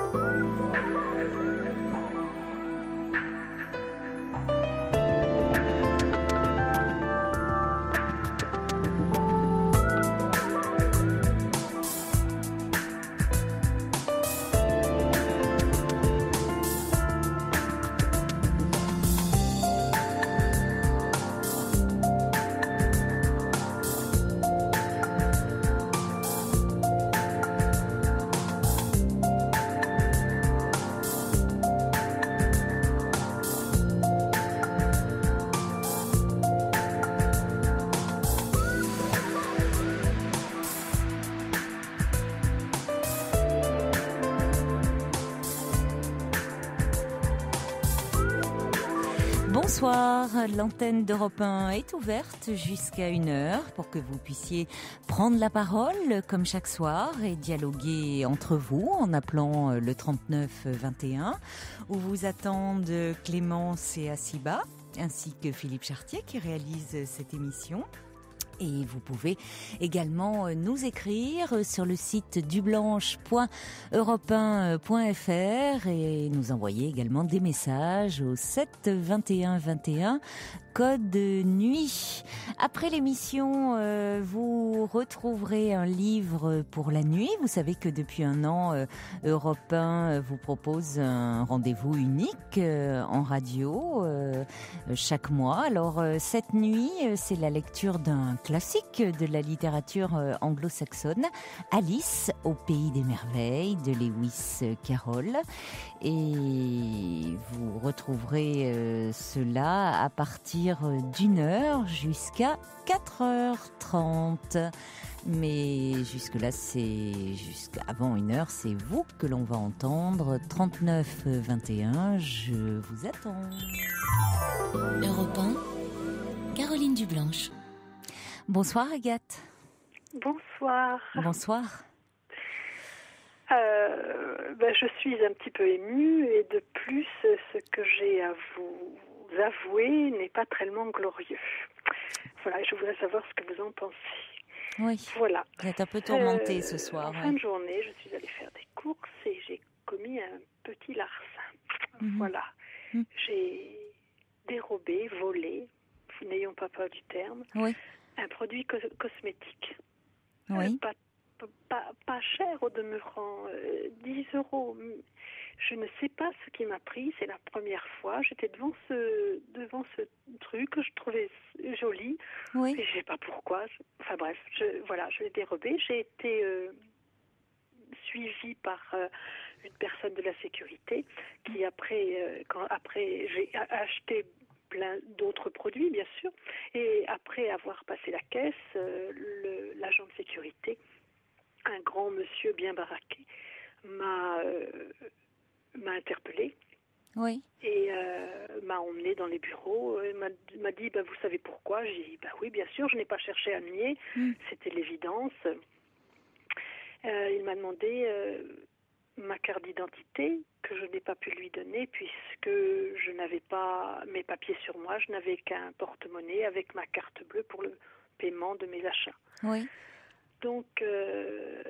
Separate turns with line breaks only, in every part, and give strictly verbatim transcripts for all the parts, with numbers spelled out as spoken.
Bonsoir, l'antenne d'Europe un est ouverte jusqu'à une heure pour que vous puissiez prendre la parole comme chaque soir et dialoguer entre vous en appelant le trente-neuf vingt et un où vous attendent Clémence et Assiba ainsi que Philippe Chartier qui réalise cette émission. Et vous pouvez également nous écrire sur le site dublanche point europe un point f r et nous envoyer également des messages au sept vingt et un vingt et un, code nuit. Après l'émission, euh, vous retrouverez un livre pour la nuit. Vous savez que depuis un an, euh, Europe un vous propose un rendez-vous unique euh, en radio euh, chaque mois. Alors euh, cette nuit, c'est la lecture d'un classique de la littérature euh, anglo-saxonne, Alice au pays des merveilles de Lewis Carroll. Et vous retrouverez euh, cela à partir d'une heure jusqu'à quatre heures trente. Mais jusque-là, c'est jusqu'avant une heure, c'est vous que l'on va entendre. trente-neuf vingt et un, je vous attends.
Europe un, Caroline Dublanche.
Bonsoir Agathe.
Bonsoir.
Bonsoir.
Euh, ben, je suis un petit peu émue et de plus, ce que j'ai à vous avouer n'est pas tellement glorieux. Voilà, je voudrais savoir ce que vous en pensez.
Oui,
voilà.
Vous êtes un peu tourmentée
euh,
ce soir.
En
ouais.
fin de journée, je suis allée faire des courses et j'ai commis un petit larcin. Mm-hmm. Voilà. Mm-hmm. J'ai dérobé, volé, n'ayons pas peur du terme,
oui.
un produit co- cosmétique.
Oui.
Euh, pas, pas, pas cher au demeurant, euh, dix euros. Je ne sais pas ce qui m'a pris, c'est la première fois. J'étais devant ce, devant ce truc que je trouvais joli.
Oui.
Et je ne sais pas pourquoi. Enfin bref, je, voilà, je l'ai dérobé. J'ai été euh, suivie par euh, une personne de la sécurité qui après, euh, quand, après j'ai acheté plein d'autres produits, bien sûr. Et après avoir passé la caisse, euh, le, l'agent de sécurité, un grand monsieur bien baraqué, m'a... Euh, m'a interpellée
oui.
et euh, m'a emmenée dans les bureaux, et m'a, m'a dit bah, vous savez pourquoi? J'ai dit bah oui bien sûr, je n'ai pas cherché à nier, mm. c'était l'évidence. Euh, il m'a demandé euh, ma carte d'identité que je n'ai pas pu lui donner puisque je n'avais pas mes papiers sur moi, je n'avais qu'un porte-monnaie avec ma carte bleue pour le paiement de mes achats.
Oui.
Donc euh,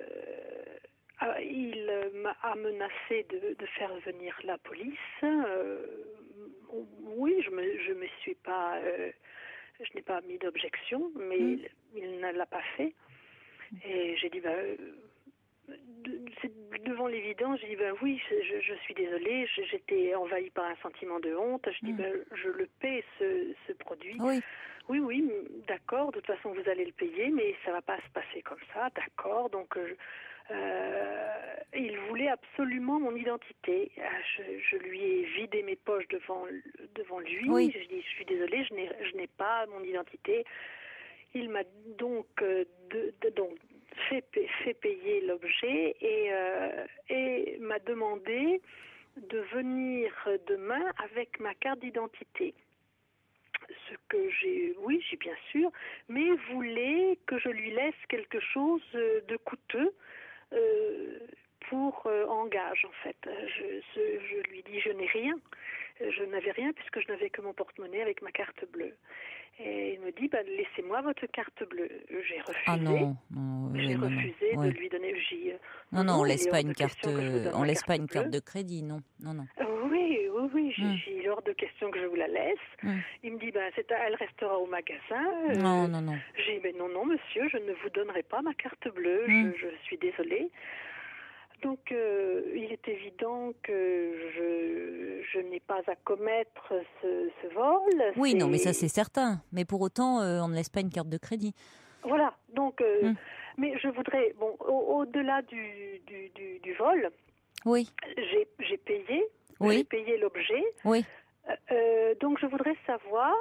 il m'a menacé de, de faire venir la police. Euh, oui, je me, je me suis pas, euh, je n'ai pas mis d'objection, mais mmh. il, il ne l'a pas fait. Et j'ai dit, bah, euh, de, devant l'évidence, j'ai dit, bah oui, je, je suis désolée, j'étais envahie par un sentiment de honte. Je dis, mmh. bah, je le paie ce, ce produit.
Oui.
Oui, oui, d'accord, de toute façon vous allez le payer, mais ça va pas se passer comme ça, d'accord. Donc, euh, euh, il voulait absolument mon identité. Je, je lui ai vidé mes poches devant, devant lui.
Oui.
Je dis, je suis désolée, je n'ai, je n'ai pas mon identité. Il m'a donc, euh, de, de, donc fait, fait payer l'objet et, euh, et m'a demandé de venir demain avec ma carte d'identité. Ce que j'ai, oui, j'ai bien sûr, mais voulait que je lui laisse quelque chose de coûteux euh, pour euh, en gage, en fait. Je, je, je lui dis, je n'ai rien. je n'avais rien puisque je n'avais que mon porte-monnaie avec ma carte bleue. Et il me dit, bah, laissez-moi votre carte bleue. J'ai refusé.
Ah non, non
J'ai
oui,
refusé
non,
de
ouais.
lui donner. J'y,
Non, non, on
il
laisse
est
pas
hors
une
de
carte,
question que je vous donne
on
ma
laisse pas
carte
une
bleue.
carte de crédit, non, non, non.
Oui, oui, oui, j'ai,
Mm.
j'ai hors de question que je vous la laisse.
Mm.
Il me dit, ben, c'est, elle restera au magasin. Euh,
Non, non, non.
J'ai dit, ben non, non, monsieur, je ne vous donnerai pas ma carte bleue,
Mm.
je, je suis désolée. Donc, euh, il est évident que je, je n'ai pas à commettre ce, ce vol.
Oui,
c'est...
non, mais ça c'est certain. Mais pour autant, euh, on ne laisse pas une carte de crédit.
Voilà, donc, euh,
Mm.
mais je voudrais, bon, au, au-delà du, du, du, du vol,
Oui,
j'ai, j'ai payé,
Oui.
j'ai payé l'objet.
oui.
Euh, donc je voudrais savoir,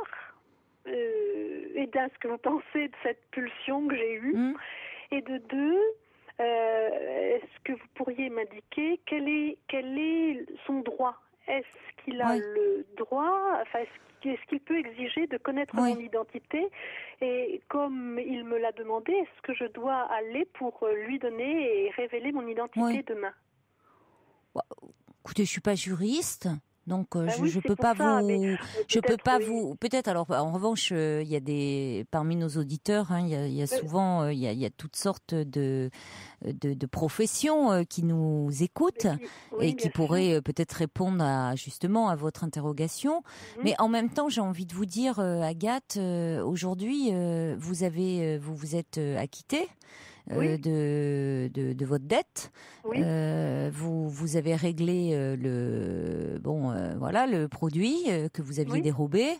euh, et d'un, ce que vous pensez de cette pulsion que j'ai eue,
Mm.
et de deux, euh, est-ce que vous pourriez m'indiquer quel est, quel est son droit? Est-ce qu'il a
Ouais.
le droit, enfin, est-ce qu'il, est-ce qu'il peut exiger de connaître
Ouais.
mon identité? Et comme il me l'a demandé, est-ce que je dois aller pour lui donner et révéler mon identité
Ouais.
demain?
Bah, écoutez, je suis pas juriste. Donc euh,
Ben
je
oui,
je
c'est
peux
pour
pas
ça,
vous
mais, euh,
je peux
peut-être,
pas
oui.
vous peut-être alors en revanche euh, il y a des parmi nos auditeurs hein, il y a, il y a souvent euh, il y a il y a toutes sortes de de, de professions euh, qui nous écoutent
Mais qui- oui,
et qui
bien sûr.
pourraient euh, peut-être répondre à justement à votre interrogation.
Mhm.
Mais en même temps, j'ai envie de vous dire euh, Agathe, euh, aujourd'hui euh, vous avez euh, vous vous êtes euh, acquittée euh,
Oui.
de, de de votre dette.
Oui.
Euh, vous vous avez réglé euh, le bon euh, voilà le produit euh, que vous aviez
Oui.
dérobé.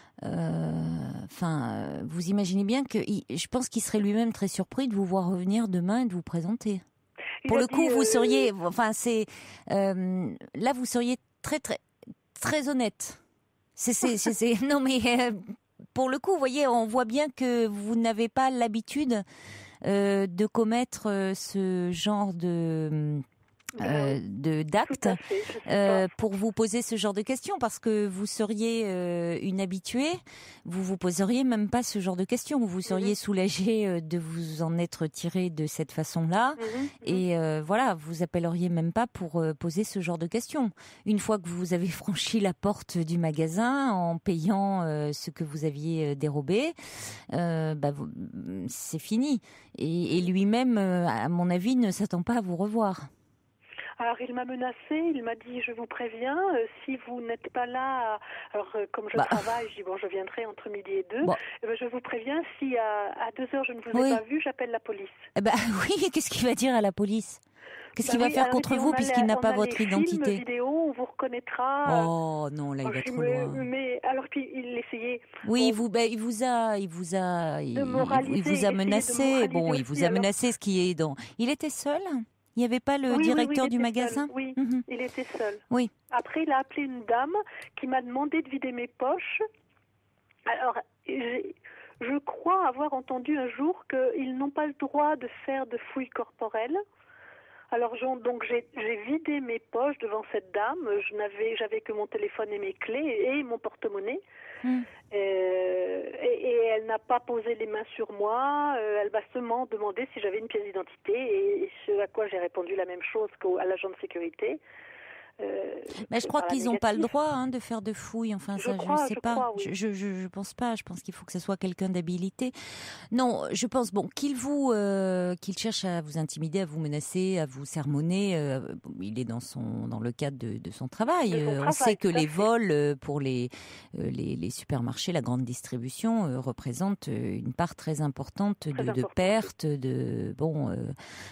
Enfin, euh, vous imaginez bien que il- je pense qu'il serait lui-même très surpris de vous voir revenir demain et de vous présenter.
Il
Pour
a
le coup,
dit,
vous
euh,
seriez, enfin c'est euh, là vous seriez très très très honnête. C'est c'est c'est, c'est- non mais euh, pour le coup, vous voyez, on voit bien que vous n'avez pas l'habitude euh, de commettre euh, ce genre de
Ben
euh,
oui,
de
tout
d'actes
à fait. Je sais
euh,
pas.
pour vous poser ce genre de questions parce que vous seriez euh, une habituée, vous vous poseriez même pas ce genre de questions, vous seriez
Mhm.
soulagée euh, de vous en être tirée de cette façon-là
Mhm, mhm.
et euh, voilà, vous appelleriez même pas pour euh, poser ce genre de questions. Une fois que vous avez franchi la porte du magasin en payant euh, ce que vous aviez euh, dérobé, euh, bah, vous- c'est fini. Et, et lui-même, euh, à mon avis, ne s'attend pas à vous revoir.
Alors il m'a menacé, il m'a dit je vous préviens, euh, si vous n'êtes pas là, alors euh, comme je
Bah.
travaille, je dis bon je viendrai entre midi et deux,
Bon.
eh ben, je vous préviens, si à, à deux heures je ne vous ai
Oui.
pas vu, j'appelle la police.
Eh ben oui, qu'est-ce qu'il va dire à la police? Qu'est-ce
Bah
qu'il va
oui,
faire
alors, il
contre
dit,
vous
on a
puisqu'il
la-
n'a
on
pas
a
votre
les
identité?
films vidéo, on vous reconnaîtra.
Oh non, là il
Oh,
va
je
trop
me-
loin.
Mais alors puis il essayait.
Oui, il
bon,
vous, ben, il vous a, il vous a, il,
de
il
moraliser,
vous a
essayer de
menacé.
moraliser
Bon, il
aussi,
vous a
alors.
menacé, ce qui est dans. Il était seul? Il n'y avait pas le
Oui, oui, oui,
directeur
il
du
était
magasin?
seul. Oui,
Mhm.
il était seul.
Oui.
Après, il a appelé une dame qui m'a demandé de vider mes poches. Alors, j'ai- je crois avoir entendu un jour qu'ils n'ont pas le droit de faire de fouilles corporelles. Alors, j'en- donc, j'ai j'ai vidé mes poches devant cette dame. Je n'avais, j'avais que mon téléphone et mes clés et mon porte-monnaie.
Mm.
Euh, et, et elle n'a pas posé les mains sur moi. Euh, elle m'a seulement demandé si j'avais une pièce d'identité, et, et ce à quoi j'ai répondu la même chose qu'à l'agent de sécurité. Euh,
Mais je crois
par la
qu'ils n'ont pas le
négative.
droit hein, de faire de fouilles. Enfin,
Je
ça,
crois,
je sais
je
pas.
crois, oui.
Je, je, je, je pense pas. Je pense qu'il faut que ce soit quelqu'un d'habilité. Non, je pense bon qu'il vous, euh, qu'il cherche à vous intimider, à vous menacer, à vous sermonner. Euh, bon, il est dans son, dans le cadre de, de son travail.
De son
Euh, on
travail,
sait que
tout à
les
fait.
vols euh, pour les, euh, les, les supermarchés, la grande distribution euh, représentent euh, une part très importante
Très
de, de
importante,
pertes, de bon euh,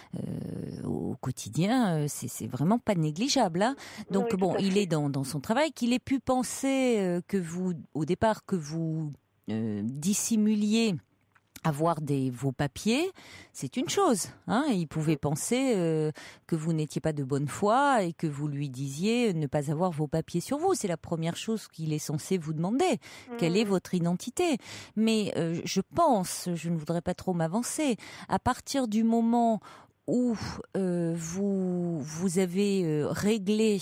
euh, au quotidien. euh, C'est, c'est vraiment pas négligeable. Hein. Donc
Oui,
bon,
tout à
il
fait.
est dans, dans son travail, qu'il ait pu penser euh, que vous, au départ, que vous euh, dissimuliez avoir des vos papiers, c'est une chose. Hein. Il pouvait penser euh, que vous n'étiez pas de bonne foi et que vous lui disiez ne pas avoir vos papiers sur vous. C'est la première chose qu'il est censé vous demander. Quelle est
Mmh.
votre identité? Mais euh, je pense, je ne voudrais pas trop m'avancer, à partir du moment où euh, vous vous avez euh, réglé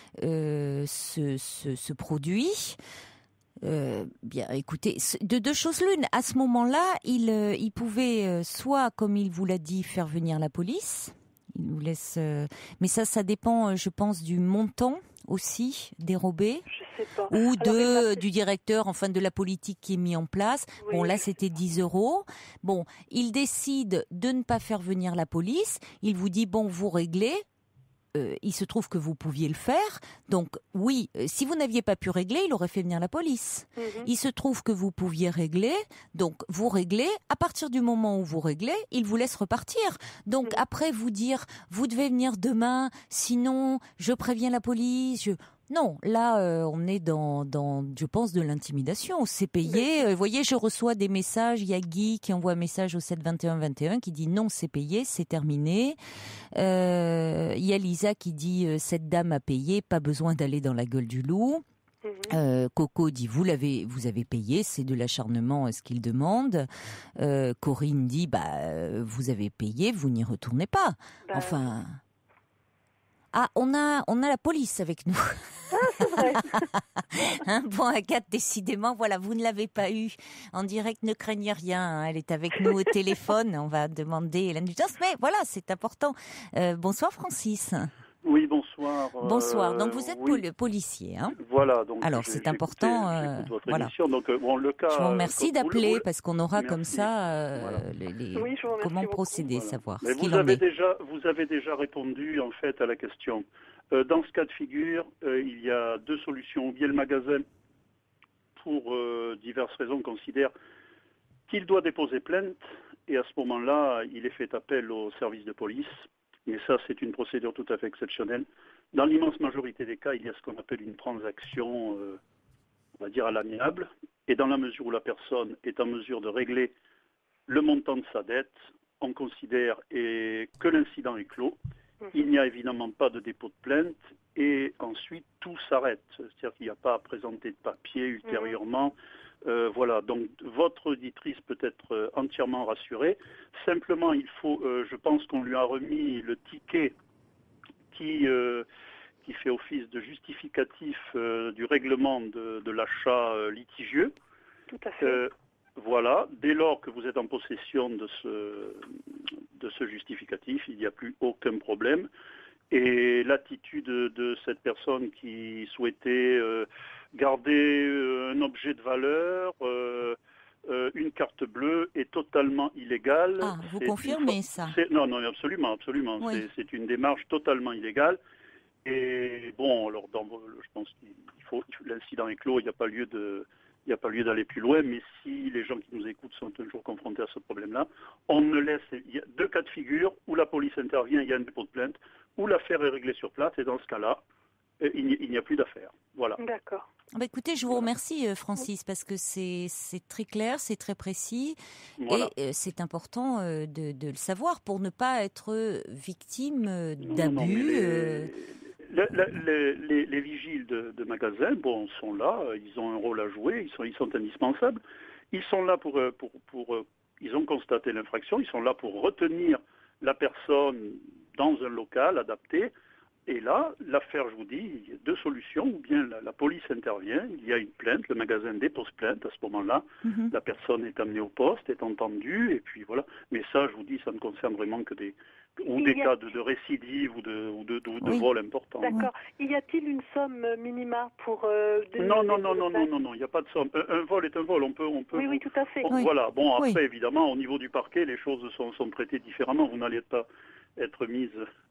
euh, ce, ce, ce produit, euh, bien, écoutez, de deux choses l'une. À ce moment-là, il euh, il pouvait euh, soit, comme il vous l'a dit, faire venir la police. Il nous laisse, euh, mais ça, ça dépend, euh, je pense, du montant aussi dérobé.
Je sais pas.
Ou
Alors,
de,
il
du directeur, enfin de la politique qui est mis en place.
Oui,
Bon, là,
je
c'était dix euros. Bon, il décide de ne pas faire venir la police. Il vous dit, bon, vous réglez. Euh, il se trouve que vous pouviez le faire. Donc, oui, euh, si vous n'aviez pas pu régler, il aurait fait venir la police.
Mhm.
Il se trouve que vous pouviez régler. Donc, vous réglez. À partir du moment où vous réglez, il vous laisse repartir. Donc,
Mhm.
après, vous dire, vous devez venir demain, sinon, je préviens la police. Je... Non, là, euh, on est dans, dans, je pense, de l'intimidation. C'est payé. Euh, vous voyez, je reçois des messages. Il y a Guy qui envoie un message au sept vingt et un vingt et un qui dit non, c'est payé, c'est terminé. Euh, il y a Lisa qui dit euh, cette dame a payé, pas besoin d'aller dans la gueule du loup.
Mhm.
Euh, Coco dit vous l'avez, vous avez payé, c'est de l'acharnement euh, ce qu'il demande. Euh, Corinne dit bah euh, vous avez payé, vous n'y retournez pas.
Bah,
Enfin. Ah, on a, on a la police avec nous.
Ah, c'est vrai.
Hein, bon, Agathe, décidément, voilà, vous ne l'avez pas eu en direct, ne craignez rien. Hein, elle est avec nous au téléphone. On va demander l'indulgence, mais voilà, c'est important. Euh, bonsoir, Francis.
Oui, bonsoir.
Bonsoir.
Euh,
Donc vous êtes
oui.
poli- policier, hein?
Voilà. Donc
Alors
j'ai-
c'est
j'ai
important.
écouté-
euh,
j'écoute votre
voilà.
émission. Donc euh, bon, le cas.
Je vous remercie
euh, vous-
d'appeler
vous-
parce qu'on aura comme
Merci.
ça euh,
Voilà.
les, les-
Oui, je vous remercie
comment
beaucoup.
procéder,
Voilà.
savoir
Mais
ce qu'il
vous
en
avez
est.
déjà, vous avez déjà répondu en fait à la question. Euh, dans ce cas de figure, euh, il y a deux solutions. Ou bien le magasin, pour euh, diverses raisons, considère qu'il doit déposer plainte et à ce moment-là, il est fait appel au service de police. Mais ça, c'est une procédure tout à fait exceptionnelle. Dans l'immense majorité des cas, il y a ce qu'on appelle une transaction, euh, on va dire, à l'amiable. Et dans la mesure où la personne est en mesure de régler le montant de sa dette, on considère et que l'incident est clos. Il n'y a évidemment pas de dépôt de plainte et ensuite tout s'arrête. C'est-à-dire qu'il n'y a pas à présenter de papier ultérieurement. Euh, voilà, donc votre auditrice peut être euh, entièrement rassurée. Simplement, il faut, euh, je pense qu'on lui a remis le ticket qui, euh, qui fait office de justificatif euh, du règlement de, de l'achat euh, litigieux.
Tout à fait.
Euh, voilà, dès lors que vous êtes en possession de ce, de ce justificatif, il n'y a plus aucun problème. Et l'attitude de cette personne qui souhaitait euh, garder euh, un objet de valeur, euh, euh, une carte bleue, est totalement illégale.
Ah, vous
C'est
confirmez
une...
ça?
C'est... Non, non, absolument, absolument.
Oui.
C'est, c'est une démarche totalement illégale. Et bon, alors, dans, je pense qu'il faut, l'incident est clos, il n'y a pas lieu de... Il n'y a pas lieu d'aller plus loin, mais si les gens qui nous écoutent sont un jour confrontés à ce problème-là, on ne laisse... Il y a deux cas de figure où la police intervient, il y a un dépôt de plainte, où l'affaire est réglée sur place, et dans ce cas-là, il n'y, il n'y a plus d'affaire. Voilà.
D'accord.
Bah écoutez, je vous remercie, euh, Francis, parce que c'est, c'est très clair, c'est très précis,
Voilà.
et euh, c'est important euh, de, de le savoir pour ne pas être victime euh,
Non, non,
d'abus.
mais les,
euh,
les, les, les, les vigiles de, de magasins, bon, sont là, ils ont un rôle à jouer, ils sont, ils sont indispensables. Ils sont là pour, pour, pour, pour, ils ont constaté l'infraction, ils sont là pour retenir la personne dans un local adapté. Et là, l'affaire, je vous dis, il y a deux solutions. Ou bien la, la police intervient, il y a une plainte, le magasin dépose plainte. À ce moment-là,
mhm.
la personne est amenée au poste, est entendue, et puis voilà. Mais ça, je vous dis, ça ne concerne vraiment que des, ou
Il
des
y a-
cas de, de récidive ou de, ou de, de, de
Oui.
vol important.
D'accord. Y a-t-il une somme minima pour... Euh, de-
Non, non,
de-
non,
de-
non, non, non, non, il n'y a pas de somme. Un, un vol est un vol, on peut... On peut
Oui, oui, tout à fait.
on-
Oui.
Voilà, bon, après,
Oui.
évidemment, au niveau du parquet, les choses sont, sont traitées différemment. Vous n'allez pas être mise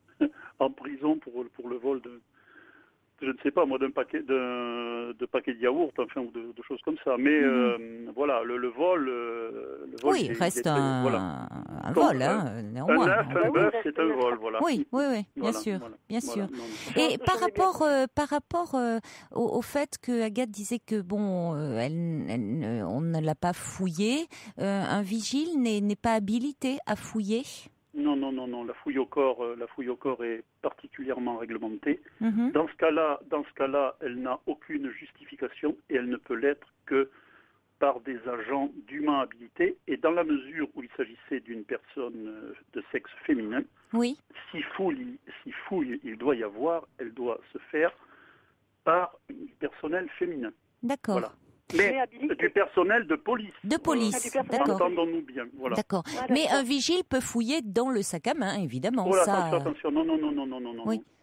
en prison pour, pour le vol de, je ne sais pas moi, d'un paquet de, de paquets de yaourt, enfin, ou de, de choses comme ça. Mais
Mhm.
euh, voilà, le, le vol, euh, le vol,
Oui,
il est- il
reste
est très-
un,
voilà.
un
Comme
vol, hein,
Un
néanmoins.
œuf,
bah
un
oui,
bœuf,
reste
c'est un
un
vol,
œuf.
voilà.
Oui, oui, oui, bien
Voilà,
sûr,
voilà,
bien
voilà,
sûr.
non, non.
Et
J'en-
par
j'en ai bien
rapport, euh, par rapport euh, au, au fait que Agathe disait que bon, euh, elle, elle ne- on ne l'a pas fouillé, euh, un vigile n'est, n'est pas habilité à fouiller.
Non, non, non, non. La fouille au corps, euh, la fouille au corps est particulièrement réglementée.
Mhm.
Dans ce cas-là, dans ce cas-là, elle n'a aucune justification et elle ne peut l'être que par des agents dûment habilités. Et dans la mesure où il s'agissait d'une personne euh, de sexe féminin,
Oui,
si fouille, si fouille il doit y avoir, elle doit se faire par du personnel féminin.
d'accord.
Voilà.
Mais
Mais
habilité.
du personnel de police.
De police,
Ah, du personnel
d'accord.
de police.
Entendons-nous bien. Voilà.
D'accord.
Ah,
Mais
d'accord.
un vigile peut fouiller dans le sac à main, évidemment.
Oh là,
ça,
attention, attention. Non, non, non, non, non, non, non.
Oui.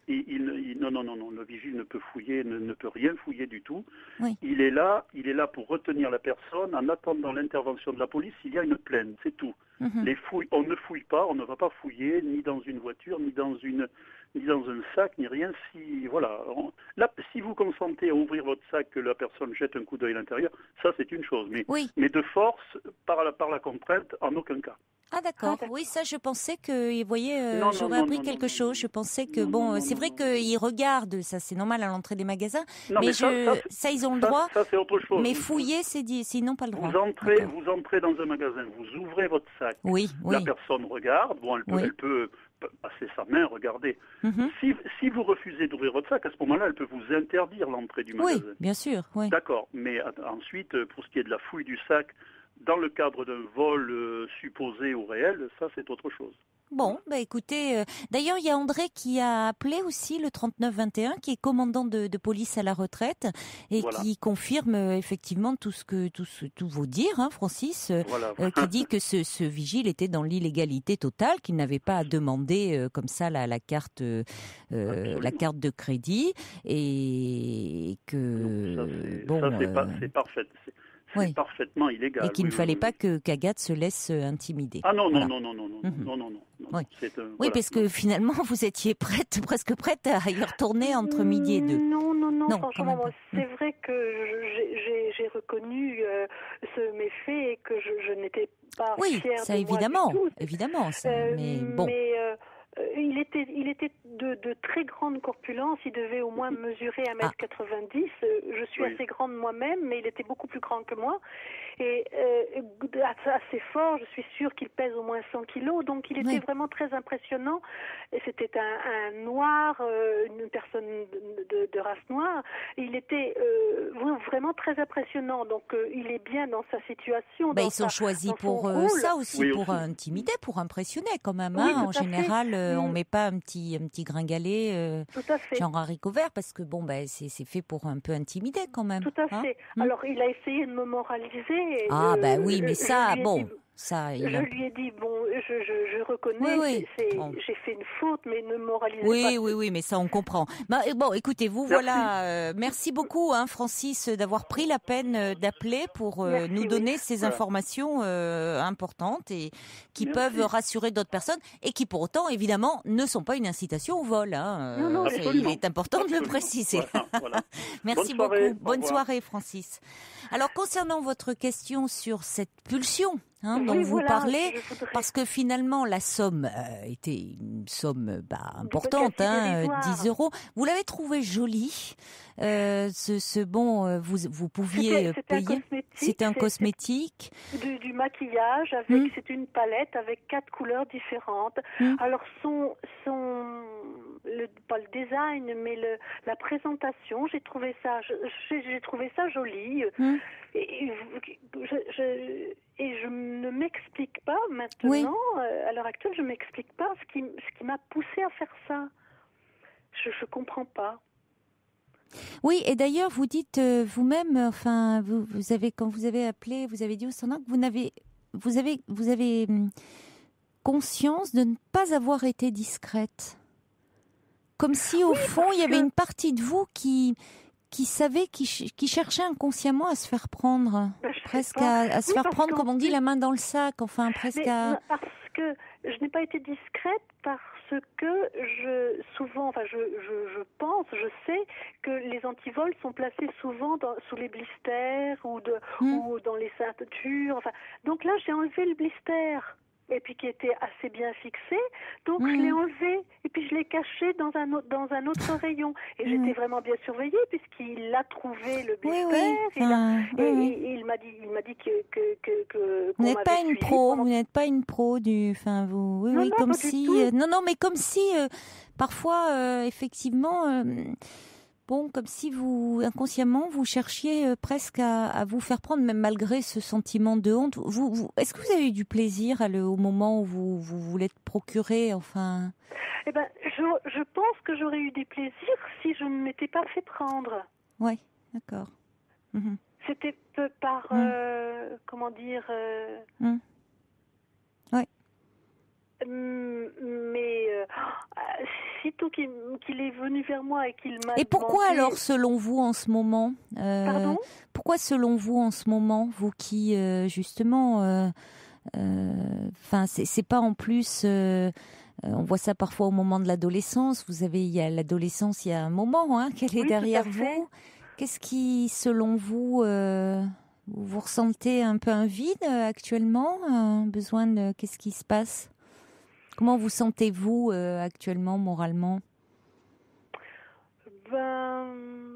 il, il, il, non, non, non, non, le vigile ne peut fouiller, ne, ne peut rien fouiller du tout.
Oui.
Il est là, il est là pour retenir la personne en attendant l'intervention de la police s'il y a une plainte, c'est tout.
Mm-hmm.
Les fouilles, on ne fouille pas, on ne va pas fouiller ni dans une voiture, ni dans une, ni dans un sac, ni rien. Si voilà, on, là, si vous consentez à ouvrir votre sac, que la personne jette un coup d'œil à l'intérieur, ça c'est une chose. Mais,
oui.
mais de force, par la, par la contrainte, en aucun cas.
Ah d'accord. Ah, d'accord. Oui, ça je pensais que, vous voyez, euh,
non,
j'aurais
non,
appris
non,
quelque
non,
chose.
non,
je pensais que
non,
bon,
non, non,
c'est
non,
vrai
non,
qu'ils regardent, ça c'est normal à l'entrée des magasins.
Non,
mais
mais
je,
ça, ça,
ça ils ont le
ça,
droit.
Ça, c'est autre chose.
Mais
vous,
fouiller, c'est dit, sinon pas le droit.
Vous entrez, vous entrez dans un magasin, vous ouvrez votre sac.
Oui, oui.
La personne regarde. Bon, elle peut,
oui.
elle peut passer sa main, regarder.
Mm-hmm.
Si, si vous refusez d'ouvrir votre sac, à ce moment-là, elle peut vous interdire l'entrée du magasin.
Oui, bien sûr. Oui.
D'accord. Mais ensuite, pour ce qui est de la fouille du sac, dans le cadre d'un vol euh, supposé ou réel, ça c'est autre chose.
Bon, bah écoutez, euh, d'ailleurs il y a André qui a appelé aussi le trente-neuf vingt et un, qui est commandant de, de police à la retraite et voilà. qui confirme euh, effectivement tout ce que tout ce, tous vos dires, hein, Francis, euh,
voilà.
euh, qui dit que ce, ce vigile était dans l'illégalité totale, qu'il n'avait pas à demander euh, comme ça la, la carte euh, la carte de crédit et que
non, ça, c'est,
bon,
ça, c'est,
euh,
pas, c'est parfait. C'est... C'est oui. parfaitement illégal.
Et qu'il
oui,
ne fallait
oui,
pas
oui.
que qu'Agathe se laisse intimider.
Ah non,
voilà.
non, non, non, non, non, mm-hmm. non, non, non, non.
Oui,
c'est un,
oui
voilà,
parce
non.
que finalement, vous étiez prête, presque prête à y retourner entre midi et deux.
Non, non, non, non franchement, moi, c'est
mm.
vrai que j'ai, j'ai, j'ai reconnu euh, ce méfait et que je, je n'étais pas
oui,
fière
ça
de
évidemment,
moi du tout.
évidemment, ça,
euh,
mais bon.
Mais, euh, Il était, il était de, de très grande corpulence, il devait au moins mesurer un mètre quatre-vingt-dix. Ah. Je suis oui. assez grande moi-même, mais il était beaucoup plus grand que moi. Et euh, assez fort, je suis sûre qu'il pèse au moins cent kilos, donc il était oui. vraiment très impressionnant. Et c'était un, un noir, euh, une personne de, de, de race noire. Il était euh, vraiment très impressionnant, donc euh, il est bien dans sa situation.
Bah,
dans
ils sont
sa,
choisis pour
euh,
ça aussi,
oui,
pour
aussi.
intimider, pour impressionner quand même.
Oui,
hein. En général,
fait.
euh, on met pas un petit, un petit gringalet, euh, genre haricot vert, parce que bon, bah, c'est, c'est fait pour un peu intimider quand même.
Tout à
hein
fait.
hum.
Alors, il a essayé de me moraliser. Et
ah,
euh,
bah oui, mais
je,
ça,
je
bon.
Dit,
Ça,
je
a...
lui ai dit, bon, je, je, je reconnais,
oui, oui.
c'est, c'est,
bon.
j'ai fait une faute, mais ne moralisez
oui,
pas.
Oui, oui, oui, mais ça, on comprend. Bah, bon, écoutez, vous,
merci.
voilà, euh, merci beaucoup, hein, Francis, d'avoir pris la peine d'appeler pour euh,
merci,
nous donner
oui.
ces
voilà.
informations euh, importantes et qui
merci.
peuvent rassurer d'autres personnes et qui, pour autant, évidemment, ne sont pas une incitation au vol. Hein.
Non, non,
c'est, il est important
absolument.
de le préciser.
Voilà, voilà.
Merci
Bonne soirée.
beaucoup. Bonne soirée, Francis. Alors, concernant votre question sur cette pulsion, Hein, dont
oui,
vous
voilà,
parlez,
voudrais...
parce que finalement la somme euh, était une somme bah, importante, hein, dix euros. Vous l'avez trouvé jolie, euh, ce, ce bon, euh, vous, vous pouviez
c'était,
payer.
C'était un cosmétique.
C'est un cosmétique.
Du, du maquillage, avec, hum. c'est une palette avec quatre couleurs différentes. Hum. Alors son, son, le, pas le design, mais le, la présentation, j'ai trouvé ça, j'ai, j'ai trouvé ça joli. Hum. Et, je, je, et je ne m'explique pas maintenant,
oui.
euh, à l'heure actuelle, je ne m'explique pas ce qui, ce qui m'a poussée à faire ça. Je ne comprends pas.
Oui, et d'ailleurs, vous dites euh, vous-même, enfin, vous, vous avez, quand vous avez appelé, vous avez dit au standard que vous n'avez, vous avez, vous avez hum, conscience de ne pas avoir été discrète. Comme si, au
oui,
fond, il y avait
que...
une partie de vous qui... qui savait, qui, qui cherchait inconsciemment à se faire prendre,
ben,
presque à, à se
oui,
faire prendre, comme on dit, la main dans le sac, enfin presque
mais,
à...
Parce que je n'ai pas été discrète parce que je, souvent, enfin je, je, je pense, je sais que les antivols sont placés souvent dans, sous les blisters ou, de, mmh. ou dans les ceintures, enfin, donc là j'ai enlevé le blister. Et puis qui était assez bien fixé, donc mmh. je l'ai enlevé et puis je l'ai caché dans un autre, dans un autre rayon. Et mmh. j'étais vraiment bien surveillée puisqu'il a trouvé le blister.
Oui, oui.
Il a,
ah,
et,
oui.
et, et il m'a dit, il m'a dit que que que, que
vous n'êtes pas une pro,
pendant...
vous n'êtes pas une pro du, enfin vous, oui,
non,
oui,
non,
comme
pas
si,
du tout.
Euh, non, non, mais comme si euh, parfois, euh, effectivement. Euh, Bon, comme si vous, inconsciemment, vous cherchiez euh, presque à, à vous faire prendre, même malgré ce sentiment de honte. Vous, vous, est-ce que vous avez eu du plaisir à le, au moment où vous, vous voulez procurer, enfin
Eh ben, je, je pense que j'aurais eu des plaisirs si je ne m'étais pas fait prendre.
Oui, d'accord. Mmh.
C'était par, mmh. euh, comment dire... Euh...
Mmh. Oui.
Mais euh, sitôt qu'il, qu'il est venu vers moi et qu'il m'a
Et pourquoi
demandé...
alors, selon vous, en ce moment euh,
Pardon ?
Pourquoi, selon vous, en ce moment, vous qui, euh, justement, enfin, euh, euh, c'est, c'est pas en plus... Euh, on voit ça parfois au moment de l'adolescence. Vous avez, il y a l'adolescence, il y a un moment, hein, qu'elle est
Oui,
derrière
tout à fait.
vous. Qu'est-ce qui, selon vous, euh, vous ressentez un peu un vide euh, actuellement, un besoin de, qu'est-ce qui se passe ? Comment vous sentez-vous euh, actuellement, moralement ?
Ben,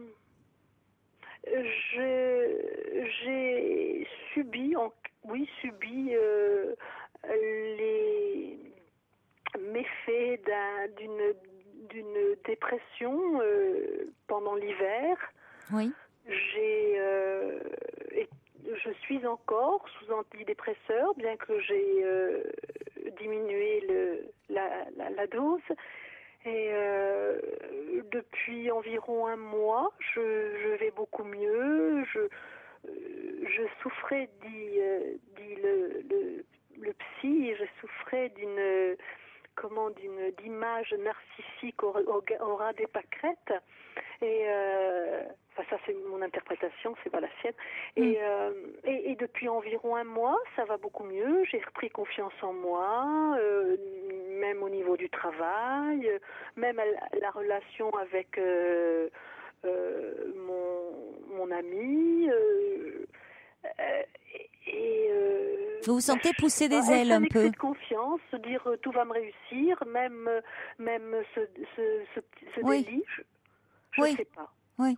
je, j'ai subi, en, oui, subi euh, les méfaits d'un, d'une, d'une dépression euh, pendant l'hiver.
Oui.
J'ai, euh, et, je suis encore sous antidépresseurs, bien que j'ai euh, diminué le, la, la, la dose. Et euh, depuis environ un mois, je, je vais beaucoup mieux. Je, je souffrais, dit, euh, dit le, le, le psy, et je souffrais d'une, comment, d'une d'image narcissique au, au, au ras des pâquerettes. Et euh, enfin, ça c'est mon interprétation, c'est pas la sienne. Et, euh, et, et depuis environ un mois, ça va beaucoup mieux. J'ai repris confiance en moi, euh, même au niveau du travail, même la, la relation avec euh, euh, mon, mon ami. Euh, euh, et, euh,
vous vous sentez pousser des
bah,
ailes un peu.
de confiance, se dire euh, tout va me réussir, même même ce ce ce, ce
oui.
délit. Je, je
oui.
sais pas.
Oui.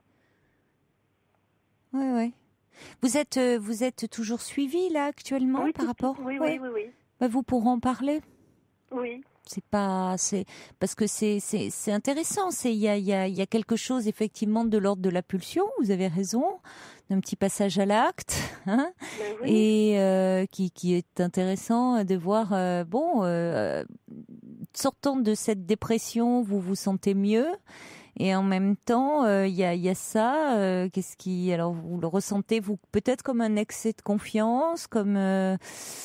Oui, oui. Vous êtes, vous êtes toujours suivi là actuellement
oui,
par rapport.
Oui, oui, oui, oui.
Bah, vous pourrez en parler.
Oui.
C'est pas, c'est parce que c'est c'est c'est intéressant. C'est il y a il y a il y a quelque chose effectivement de l'ordre de la pulsion. Vous avez raison, d'un petit passage à l'acte, hein,
ben oui.
et euh, qui qui est intéressant de voir. Euh, bon, euh, sortant de cette dépression, vous vous sentez mieux. Et en même temps, il euh, y, a, y a ça. Euh, qu'est-ce qui, alors vous le ressentez vous peut-être comme un excès de confiance, comme euh,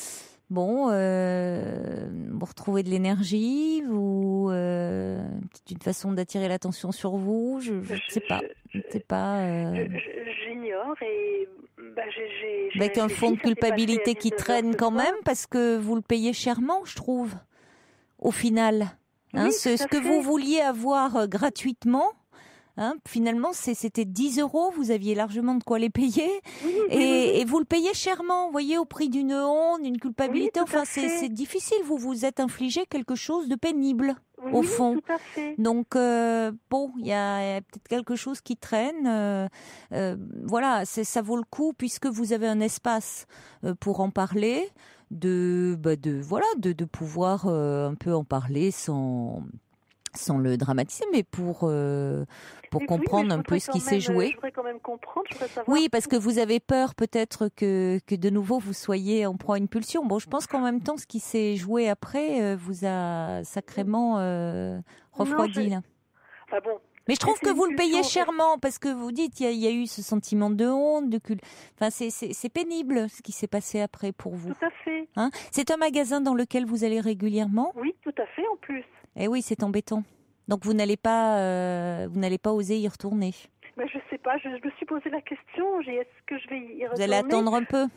bon, euh, vous retrouvez de l'énergie, vous euh, une façon d'attirer l'attention sur vous. Je ne sais pas, je sais pas. Euh...
J'ignore et bah, j'ai, j'ai, j'ai
avec un fond de culpabilité qui traîne quand même parce que vous le payez chèrement, je trouve. Au final. Hein,
oui,
ce, ce que
fait.
vous vouliez avoir euh, gratuitement, hein, finalement, c'est, c'était dix euros, vous aviez largement de quoi les payer,
oui,
et,
oui, oui.
et vous le payez chèrement, vous voyez, au prix d'une honte, d'une culpabilité,
oui,
enfin, c'est, c'est difficile, vous vous êtes infligé quelque chose de pénible,
oui,
au fond.
Tout à fait.
Donc, euh, bon, il y a, y a peut-être quelque chose qui traîne, euh, euh, voilà, c'est, ça vaut le coup, puisque vous avez un espace euh, pour en parler, de bah de voilà de de pouvoir euh, un peu en parler sans sans le dramatiser, mais pour euh, pour
oui,
comprendre
oui,
un peu ce qui
même,
s'est joué.
Je voudrais quand même comprendre. Je voudrais savoir.
Oui, parce que vous avez peur peut-être que que de nouveau vous soyez en proie à une pulsion. Bon, je pense qu'en même temps, ce qui s'est joué après euh, vous a sacrément euh, refroidi.
Non, je... Enfin bon.
Mais je trouve que vous le payez chèrement parce que vous dites il y, y a eu ce sentiment de honte, de cul. Enfin, c'est, c'est, c'est pénible ce qui s'est passé après pour vous.
Tout à fait.
Hein, c'est un magasin dans lequel vous allez régulièrement ?
Oui, tout à fait en plus.
Eh oui, c'est embêtant. Donc vous n'allez pas, euh, vous n'allez pas oser y retourner.
Ben, je sais pas. Je, je me suis posé la question. J'ai, est-ce que je vais y retourner ?
Vous allez attendre un peu.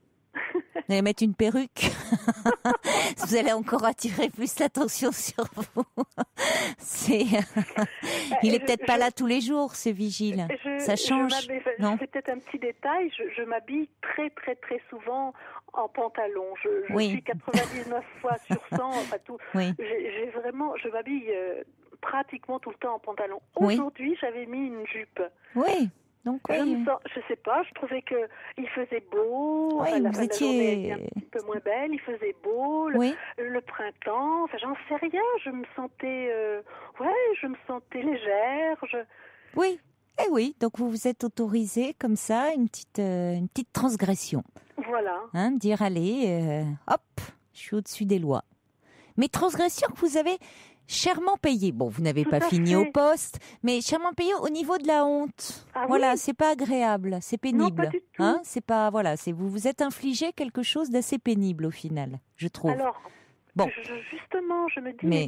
Vous allez mettre une perruque. Vous allez encore attirer plus l'attention sur vous. C'est... Il est peut-être
je,
pas
je,
là tous les jours, ce vigile.
Je,
Ça change.
Je
non
c'est peut-être un petit détail. Je, je m'habille très très très souvent en pantalon. Je, je
oui.
suis quatre-vingt-dix-neuf fois sur cent. Enfin, tout.
Oui.
J'ai, j'ai vraiment, je m'habille euh, pratiquement tout le temps en pantalon.
Oui.
Aujourd'hui, j'avais mis une jupe.
Oui. Donc, oui.
Je ne sens, je sais pas, je trouvais que il faisait beau,
oui,
la,
vous
la
étiez...
journée était un petit peu moins belle, il faisait beau, le,
oui.
le printemps, enfin j'en sais rien, je me sentais, euh, ouais, je me sentais légère. Je...
Oui, eh oui, donc vous vous êtes autorisé comme ça une petite, euh, une petite transgression.
Voilà.
Hein, dire allez, euh, hop, je suis au-dessus des lois. Mais transgression que vous avez chèrement payé. Bon, vous n'avez
Tout
pas fini
fait.
au poste, mais chèrement payé au niveau de la honte.
Ah
voilà,
oui.
c'est pas agréable, c'est pénible.
Non, pas du tout.
Hein, c'est pas, voilà, c'est vous vous êtes infligé quelque chose d'assez pénible au final, je trouve.
Alors,
bon,
je, justement, je me dis.
Mais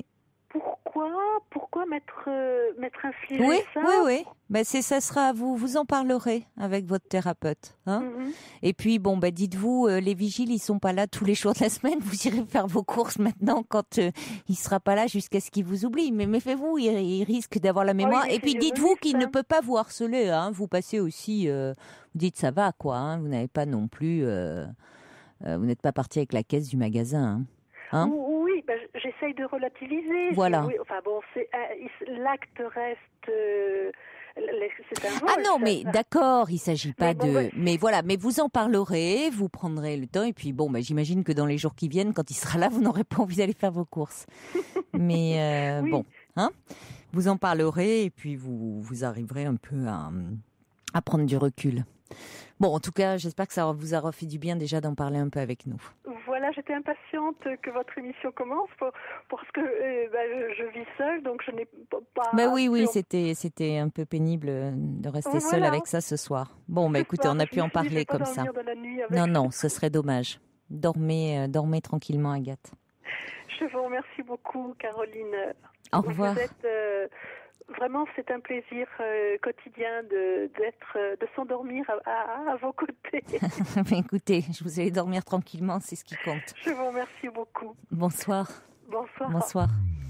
pourquoi, pourquoi m'être, euh, m'être infligé
Oui,
ça?
oui, oui. Ben c'est, ça sera, vous, vous en parlerez avec votre thérapeute. Hein.
Mhm.
Et puis, bon, ben dites-vous, euh, les vigiles, ils sont pas là tous les jours de la semaine. Vous irez faire vos courses maintenant quand euh, il sera pas là jusqu'à ce qu'il vous oublie. Mais méfiez-vous, il, il risque d'avoir la mémoire.
il est
Et puis, dites-vous
physionomiste,
qu'il ne
hein.
peut pas vous harceler. Hein. Vous passez aussi, euh, vous dites ça va, quoi. Hein. Vous n'avez pas non plus, euh, euh, vous n'êtes pas parti avec la caisse du magasin. Hein. Hein.
Ou- Oui, ben, j'essaye de relativiser.
Voilà.
Oui, enfin bon, c'est, euh, il- l'acte reste. euh, c'est un vol.
Ah non,
ça-
mais
ça-
d'accord, il s'agit pas
Mais bon,
de.
ouais.
Mais voilà, mais vous en parlerez, vous prendrez le temps, et puis bon, bah, j'imagine que dans les jours qui viennent, quand il sera là, vous n'aurez pas envie d'aller faire vos courses. Mais euh,
Oui.
bon, hein, vous en parlerez, et puis vous vous arriverez un peu à, à prendre du recul. Bon, en tout cas, j'espère que ça vous aura fait du bien déjà d'en parler un peu avec nous.
Voilà, j'étais impatiente que votre émission commence pour, parce que euh, ben, je vis seule, donc je n'ai pas.
Mais oui, oui,
sur-
c'était c'était un peu pénible de rester
Voilà.
seule avec ça ce soir. Bon, bah
Ce
écoutez,
soir,
on a
je
pu
me
en
suis dit, je
parler
vais pas
comme ça.
dormir de la nuit avec
Non,
ça.
non, ce serait dommage. Dormez, euh, dormez tranquillement, Agathe.
Je vous remercie beaucoup, Caroline.
Au revoir.
Vous êtes, euh, vraiment, c'est un plaisir euh, quotidien de, d'être, euh, de s'endormir à, à, à vos côtés.
Mais écoutez, je vous allez dormir tranquillement, c'est ce qui compte.
Je vous remercie beaucoup.
Bonsoir.
Bonsoir.
Bonsoir.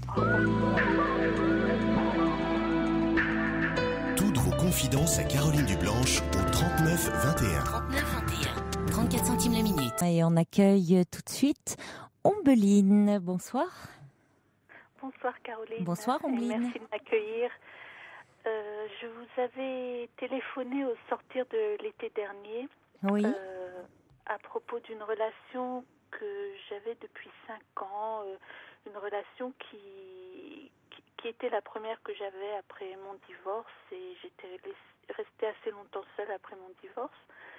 Toutes vos confidences à Caroline Dublanche au trente-neuf vingt et un.
trente-neuf vingt et un, trente-quatre centimes la minute.
Et on accueille tout de suite Ombeline. Bonsoir.
Bonsoir, Caroline.
Bonsoir,
Et
Ombeline.
merci de m'accueillir. Euh, je vous avais téléphoné au sortir de l'été dernier
Oui.
euh, à propos d'une relation que j'avais depuis cinq ans, euh, une relation qui, qui, qui était la première que j'avais après mon divorce, et j'étais laissée- restée assez longtemps seule après mon divorce.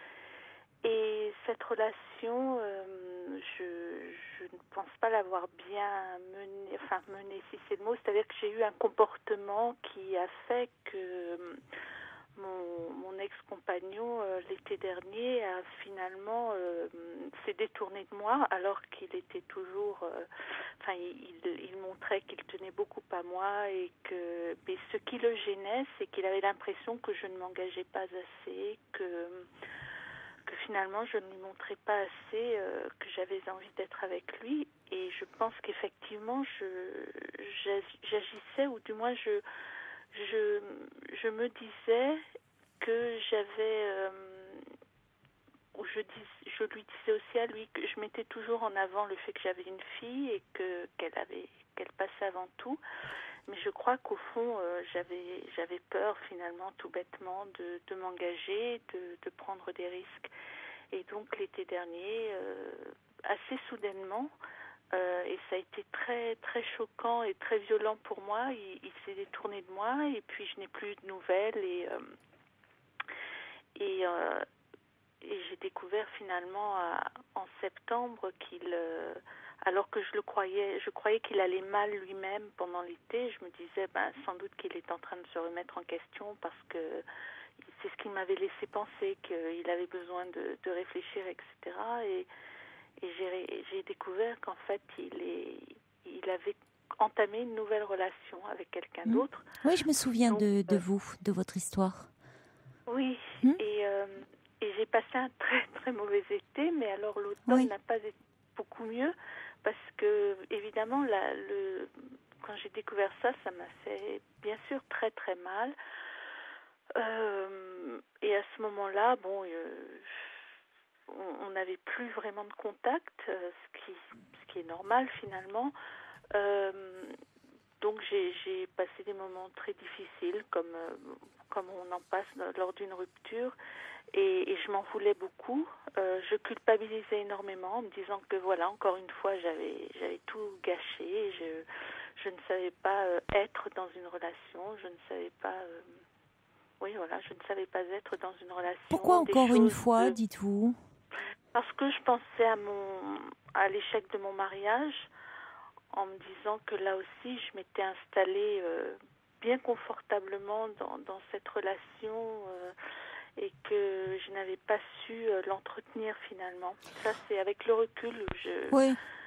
Et cette relation, euh, je, je ne pense pas l'avoir bien menée, enfin menée si c'est le mot, c'est-à-dire que j'ai eu un comportement qui a fait que euh, mon, mon ex-compagnon, euh, l'été dernier, a finalement euh, s'est détourné de moi, alors qu'il était toujours, euh, enfin il, il, il montrait qu'il tenait beaucoup à moi, et que, mais ce qui le gênait, c'est qu'il avait l'impression que je ne m'engageais pas assez, que que finalement je ne lui montrais pas assez euh, que j'avais envie d'être avec lui. Et je pense qu'effectivement je j'agissais, ou du moins je je je me disais que j'avais euh, ou je dis je lui disais aussi à lui que je mettais toujours en avant le fait que j'avais une fille et que qu'elle avait qu'elle passait avant tout. Mais je crois qu'au fond, euh, j'avais j'avais peur finalement, tout bêtement, de, de m'engager, de, de prendre des risques. Et donc l'été dernier, euh, assez soudainement, euh, et ça a été très très choquant et très violent pour moi, il, il s'est détourné de moi, et puis je n'ai plus eu de nouvelles, et euh, et, euh, et j'ai découvert finalement à, en septembre qu'il euh, alors que je le croyais, je croyais qu'il allait mal lui-même pendant l'été. Je me disais, ben, sans doute qu'il est en train de se remettre en question, parce que c'est ce qu'il m'avait laissé penser, qu'il avait besoin de, de réfléchir, et cetera. Et, et j'ai, j'ai découvert qu'en fait, il, est, il avait entamé une nouvelle relation avec quelqu'un
Mmh.
d'autre.
Oui, je me souviens
Donc,
de, de
euh,
vous, de votre histoire.
Oui,
Mmh.
et, euh, et j'ai passé un très très mauvais été, mais alors l'automne
Oui.
n'a pas été beaucoup mieux, parce que évidemment la, le, quand j'ai découvert ça, ça m'a fait bien sûr très très mal. Euh, et à ce moment-là, bon, euh, on n'avait plus vraiment de contact, euh, ce qui, ce qui est normal finalement. Euh, donc j'ai, j'ai passé des moments très difficiles, comme euh, comme on en passe lors d'une rupture, et, et je m'en voulais beaucoup. Euh, je culpabilisais énormément en me disant que voilà, encore une fois, j'avais j'avais tout gâché. Je je ne savais pas euh, être dans une relation. Je ne savais pas. Euh, oui, voilà, je ne savais pas être dans une relation.
Pourquoi
Des
encore une
choses
fois,
de-
dites-vous?
Parce que je pensais à mon à l'échec de mon mariage, en me disant que là aussi, je m'étais installée euh, bien confortablement dans, dans cette relation, euh, et que je n'avais pas su euh, l'entretenir finalement. Ça, c'est avec le recul où je,
Oui.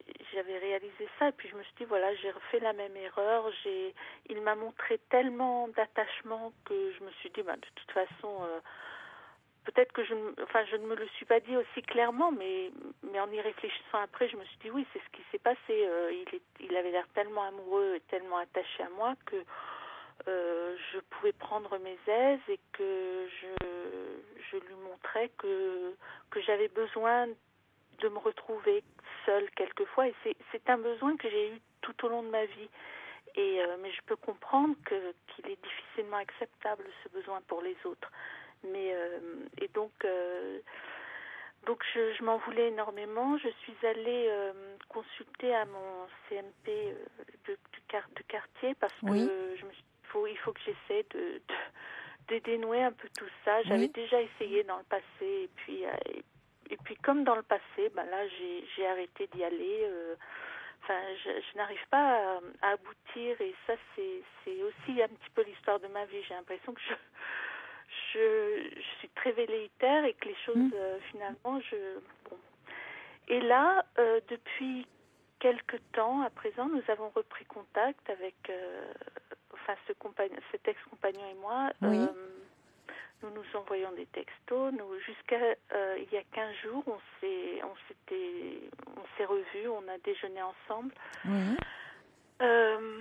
j'avais réalisé ça et puis je me suis dit voilà, j'ai refait la même erreur. J'ai, il m'a montré tellement d'attachement que je me suis dit bah, de toute façon, euh, peut-être que je, enfin je ne me le suis pas dit aussi clairement, mais mais en y réfléchissant après, je me suis dit oui, c'est ce qui s'est passé. Euh, il est, il avait l'air tellement amoureux et tellement attaché à moi que euh, je pouvais prendre mes aises et que je je lui montrais que que j'avais besoin de me retrouver seule quelquefois, et c'est, c'est un besoin que j'ai eu tout au long de ma vie. Et, euh, mais je peux comprendre que, qu'il est difficilement acceptable, ce besoin pour les autres. Mais, euh, et donc, euh, donc je, je m'en voulais énormément. Je suis allée euh, consulter à mon C M P euh, de, de, de quartier parce
Oui.
que je me suis, il faut, il faut que j'essaie de, de, de dénouer un peu tout ça. J'avais
Oui.
déjà essayé dans le passé, et puis... Euh, Et puis comme dans le passé, ben là j'ai, j'ai arrêté d'y aller. Euh, enfin, je, je n'arrive pas à, à aboutir et ça c'est, c'est aussi un petit peu l'histoire de ma vie. J'ai l'impression que je, je, je suis très velléitaire et que les choses
Mmh.
euh, finalement je bon. Et là euh, depuis quelque temps à présent, nous avons repris contact avec euh, enfin ce compagnon, cet ex-compagnon et moi.
Oui.
Euh, Nous nous envoyons des textos. Nous, jusqu'à euh, il y a quinze jours, on s'est, on s'était, on s'est revus, on a déjeuné ensemble.
Oui.
Euh,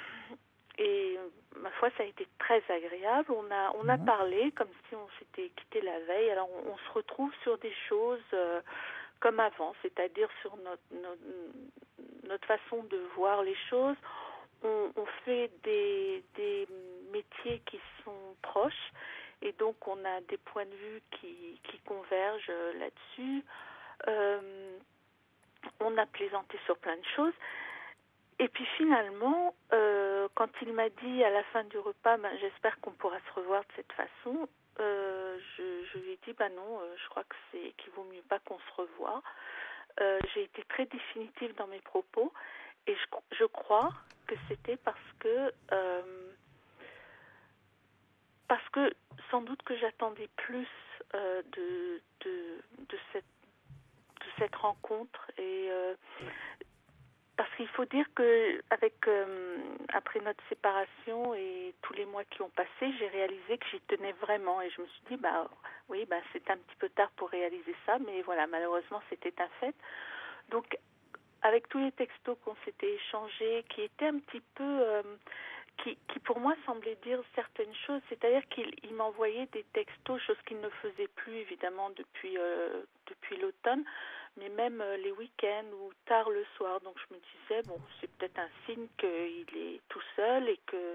et ma foi, ça a été très agréable. On a, on a
Bon.
parlé comme si on s'était quitté la veille. Alors, on, on se retrouve sur des choses euh, comme avant, c'est-à-dire sur notre, notre, notre façon de voir les choses. On, on fait des, des métiers qui sont proches. Et donc, on a des points de vue qui, qui convergent euh, là-dessus. Euh, on a plaisanté sur plein de choses. Et puis finalement, euh, quand il m'a dit à la fin du repas, ben, j'espère qu'on pourra se revoir de cette façon, euh, je, je lui ai dit, ben non, euh, je crois que c'est, qu'il vaut mieux pas qu'on se revoie. Euh, j'ai été très définitive dans mes propos. Et je, je crois que c'était parce que... Euh, Parce que sans doute que j'attendais plus euh, de, de, de, cette, de cette rencontre. Et, euh, parce qu'il faut dire que avec, euh, après notre séparation et tous les mois qui ont passé, j'ai réalisé que j'y tenais vraiment. Et je me suis dit, bah, oui, bah, c'est un petit peu tard pour réaliser ça, mais voilà, malheureusement, c'était un fait. Donc, avec tous les textos qu'on s'était échangés, qui étaient un petit peu... Euh, Qui, qui pour moi semblait dire certaines choses, c'est-à-dire qu'il il m'envoyait des textos, chose qu'il ne faisait plus évidemment depuis euh, depuis l'automne, mais même euh, les week-ends ou tard le soir. Donc je me disais bon, c'est peut-être un signe qu'il est tout seul et que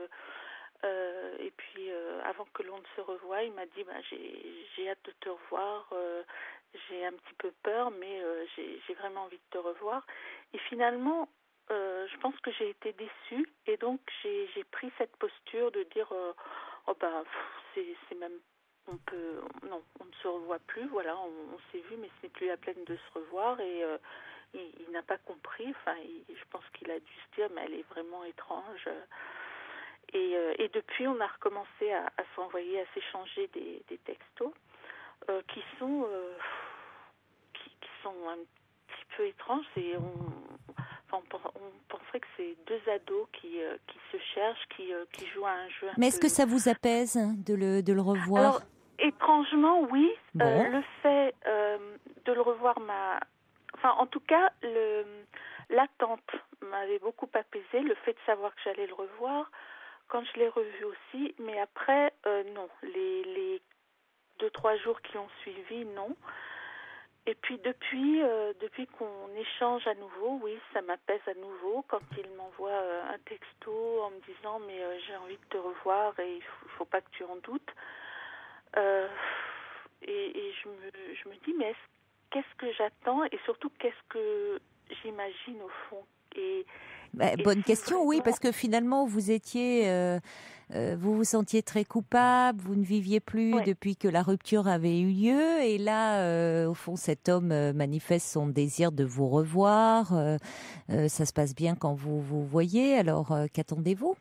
euh, et puis euh, avant que l'on ne se revoie, il m'a dit ben j'ai j'ai hâte de te revoir, euh, j'ai un petit peu peur, mais euh, j'ai j'ai vraiment envie de te revoir. Et finalement Euh, je pense que j'ai été déçue et donc j'ai, j'ai pris cette posture de dire euh, oh ben pff, c'est, c'est même on peut non on ne se revoit plus, voilà, on, on s'est vu mais ce n'est plus la peine de se revoir. Et euh, il, il n'a pas compris, enfin il, je pense qu'il a dû se dire mais elle est vraiment étrange. Et, euh, et depuis on a recommencé à, à s'envoyer, à s'échanger des, des textos euh, qui sont euh, qui, qui sont un petit peu étranges. C'est on On penserait que c'est deux ados qui, euh, qui se cherchent, qui, euh, qui jouent à un jeu un
Mais est-ce
peu...
que ça vous apaise de le, de le revoir?
Alors, étrangement, oui.
Bon.
Euh, le fait euh, de le revoir m'a... Enfin, en tout cas, le... l'attente m'avait beaucoup apaisée, le fait de savoir que j'allais le revoir, quand je l'ai revu aussi. Mais après, euh, non. Les, les deux, trois jours qui ont suivi, non. Et puis depuis, euh, depuis qu'on échange à nouveau, oui, ça m'apaise à nouveau quand il m'envoie euh, un texto en me disant mais euh, j'ai envie de te revoir et il faut, faut pas que tu en doutes. Euh, et et je, me, je me dis mais qu'est-ce que j'attends et surtout qu'est-ce que j'imagine au fond. Et,
Bah,
et
bonne
si
question,
vraiment...
oui, parce que finalement vous étiez, euh, euh, vous vous sentiez très coupable, vous ne viviez plus
ouais.
depuis que la rupture avait eu lieu, et là, euh, au fond, cet homme euh, manifeste son désir de vous revoir. Euh, euh, ça se passe bien quand vous vous voyez. Alors, euh, qu'attendez-vous?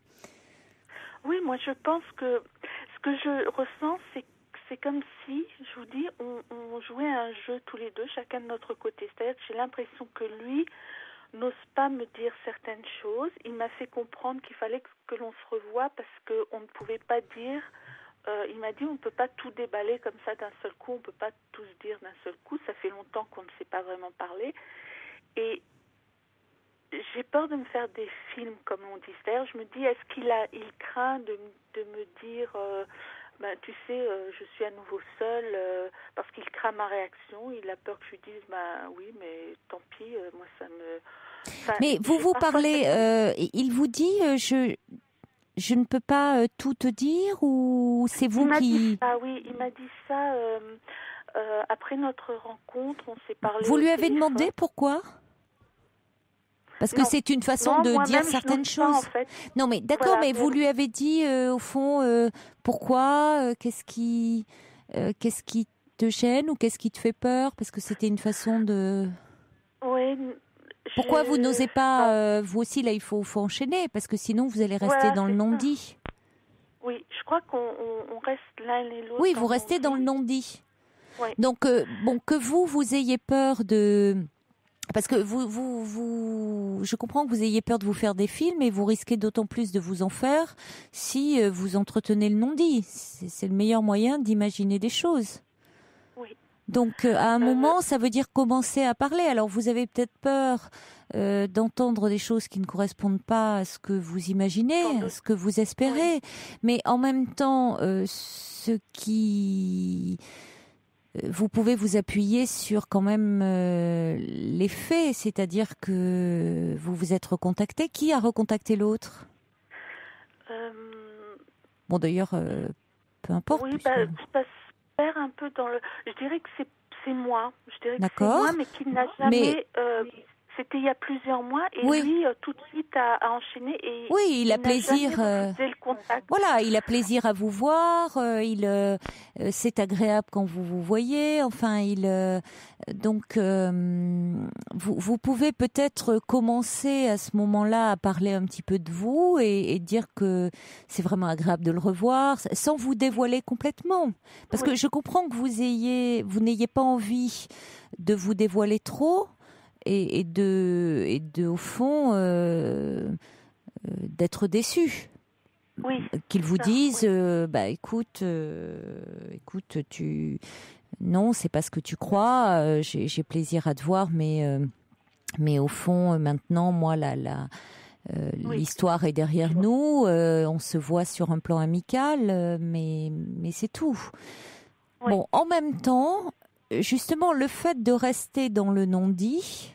Oui, moi je pense que ce que je ressens, c'est c'est comme si, je vous dis, on, on jouait à un jeu tous les deux, chacun de notre côté. C'est-à-dire que j'ai l'impression que lui n'ose pas me dire certaines choses. Il m'a fait comprendre qu'il fallait que l'on se revoie parce qu'on ne pouvait pas dire... Euh, il m'a dit on ne peut pas tout déballer comme ça d'un seul coup, on ne peut pas tout se dire d'un seul coup. Ça fait longtemps qu'on ne s'est pas vraiment parlé. Et j'ai peur de me faire des films, comme on dit. C'est-à-dire, je me dis, est-ce qu'il a, il craint de, de me dire... Euh, Ben, tu sais, euh, je suis à nouveau seule euh, parce qu'il craint ma réaction. Il a peur que je lui dise, ben oui, mais tant pis, euh, moi ça me... Enfin,
mais vous vous parlez,
ça...
euh, il vous dit, euh, je, je ne peux pas euh, tout te dire ou c'est vous
il m'a
qui...
dit ça, oui, il m'a dit ça euh, euh, après notre rencontre, on s'est parlé.
Vous
au
lui avez
téléphone.
demandé pourquoi ? Parce que
non.
c'est une façon
non,
de dire certaines choses.
Pas, en fait.
Non, mais d'accord,
voilà,
mais vous lui avez dit euh, au fond euh, pourquoi, euh, qu'est-ce qui, euh, qu'est-ce qui te gêne ou qu'est-ce qui te fait peur ? Parce que c'était une façon de.
Oui.
Pourquoi
je...
vous n'osez pas euh, vous aussi là il faut, faut enchaîner parce que sinon vous allez rester
voilà,
dans le non-dit.
Oui, je crois qu'on on, on reste l'un et l'autre.
Oui, vous restez dans le non-dit.
Oui.
Donc euh, bon que vous vous ayez peur de. Parce que vous, vous, vous, je comprends que vous ayez peur de vous faire des films et vous risquez d'autant plus de vous en faire si vous entretenez le non-dit. C'est, c'est le meilleur moyen d'imaginer des choses.
Oui.
Donc, à un
euh,
moment, ça veut dire commencer à parler. Alors, vous avez peut-être peur euh, d'entendre des choses qui ne correspondent pas à ce que vous imaginez, à ce que vous espérez. Oui. Mais en même temps, euh, ce qui... Vous pouvez vous appuyer sur quand même euh, les faits, c'est-à-dire que vous vous êtes recontacté. Qui a recontacté l'autre ?
euh...
Bon, d'ailleurs, euh, peu importe.
Oui,
puisque...
bah, ça se perd un peu dans le... Je dirais que c'est, c'est moi. Je dirais
D'accord.
que c'est moi, mais qui n'a jamais...
Mais...
Euh, c'était il y a plusieurs mois et
oui.
lui, euh, tout de suite, a, a enchaîné. Et
oui, il, il a
n'a
plaisir...
jamais refusé le contact.
Voilà, il a plaisir à vous voir. Euh, il, euh, c'est agréable quand vous vous voyez. Enfin, il... Euh, donc, euh, vous, vous pouvez peut-être commencer à ce moment-là à parler un petit peu de vous et, et dire que c'est vraiment agréable de le revoir, sans vous dévoiler complètement. Parce oui. que je comprends que vous ayez, vous n'ayez pas envie de vous dévoiler trop. Et, et de, et de au fond, euh, euh, d'être déçu.
Oui.
Qu'ils vous
ça,
disent,
oui.
euh, bah écoute, euh, écoute, tu, non, c'est pas ce que tu crois. Euh, j'ai, j'ai plaisir à te voir, mais, euh, mais au fond, maintenant, moi, la, la, euh, oui. l'histoire est derrière nous. Euh, on se voit sur un plan amical, euh, mais, mais c'est tout. Oui. Bon, en même temps. Justement, le fait de rester dans le non-dit,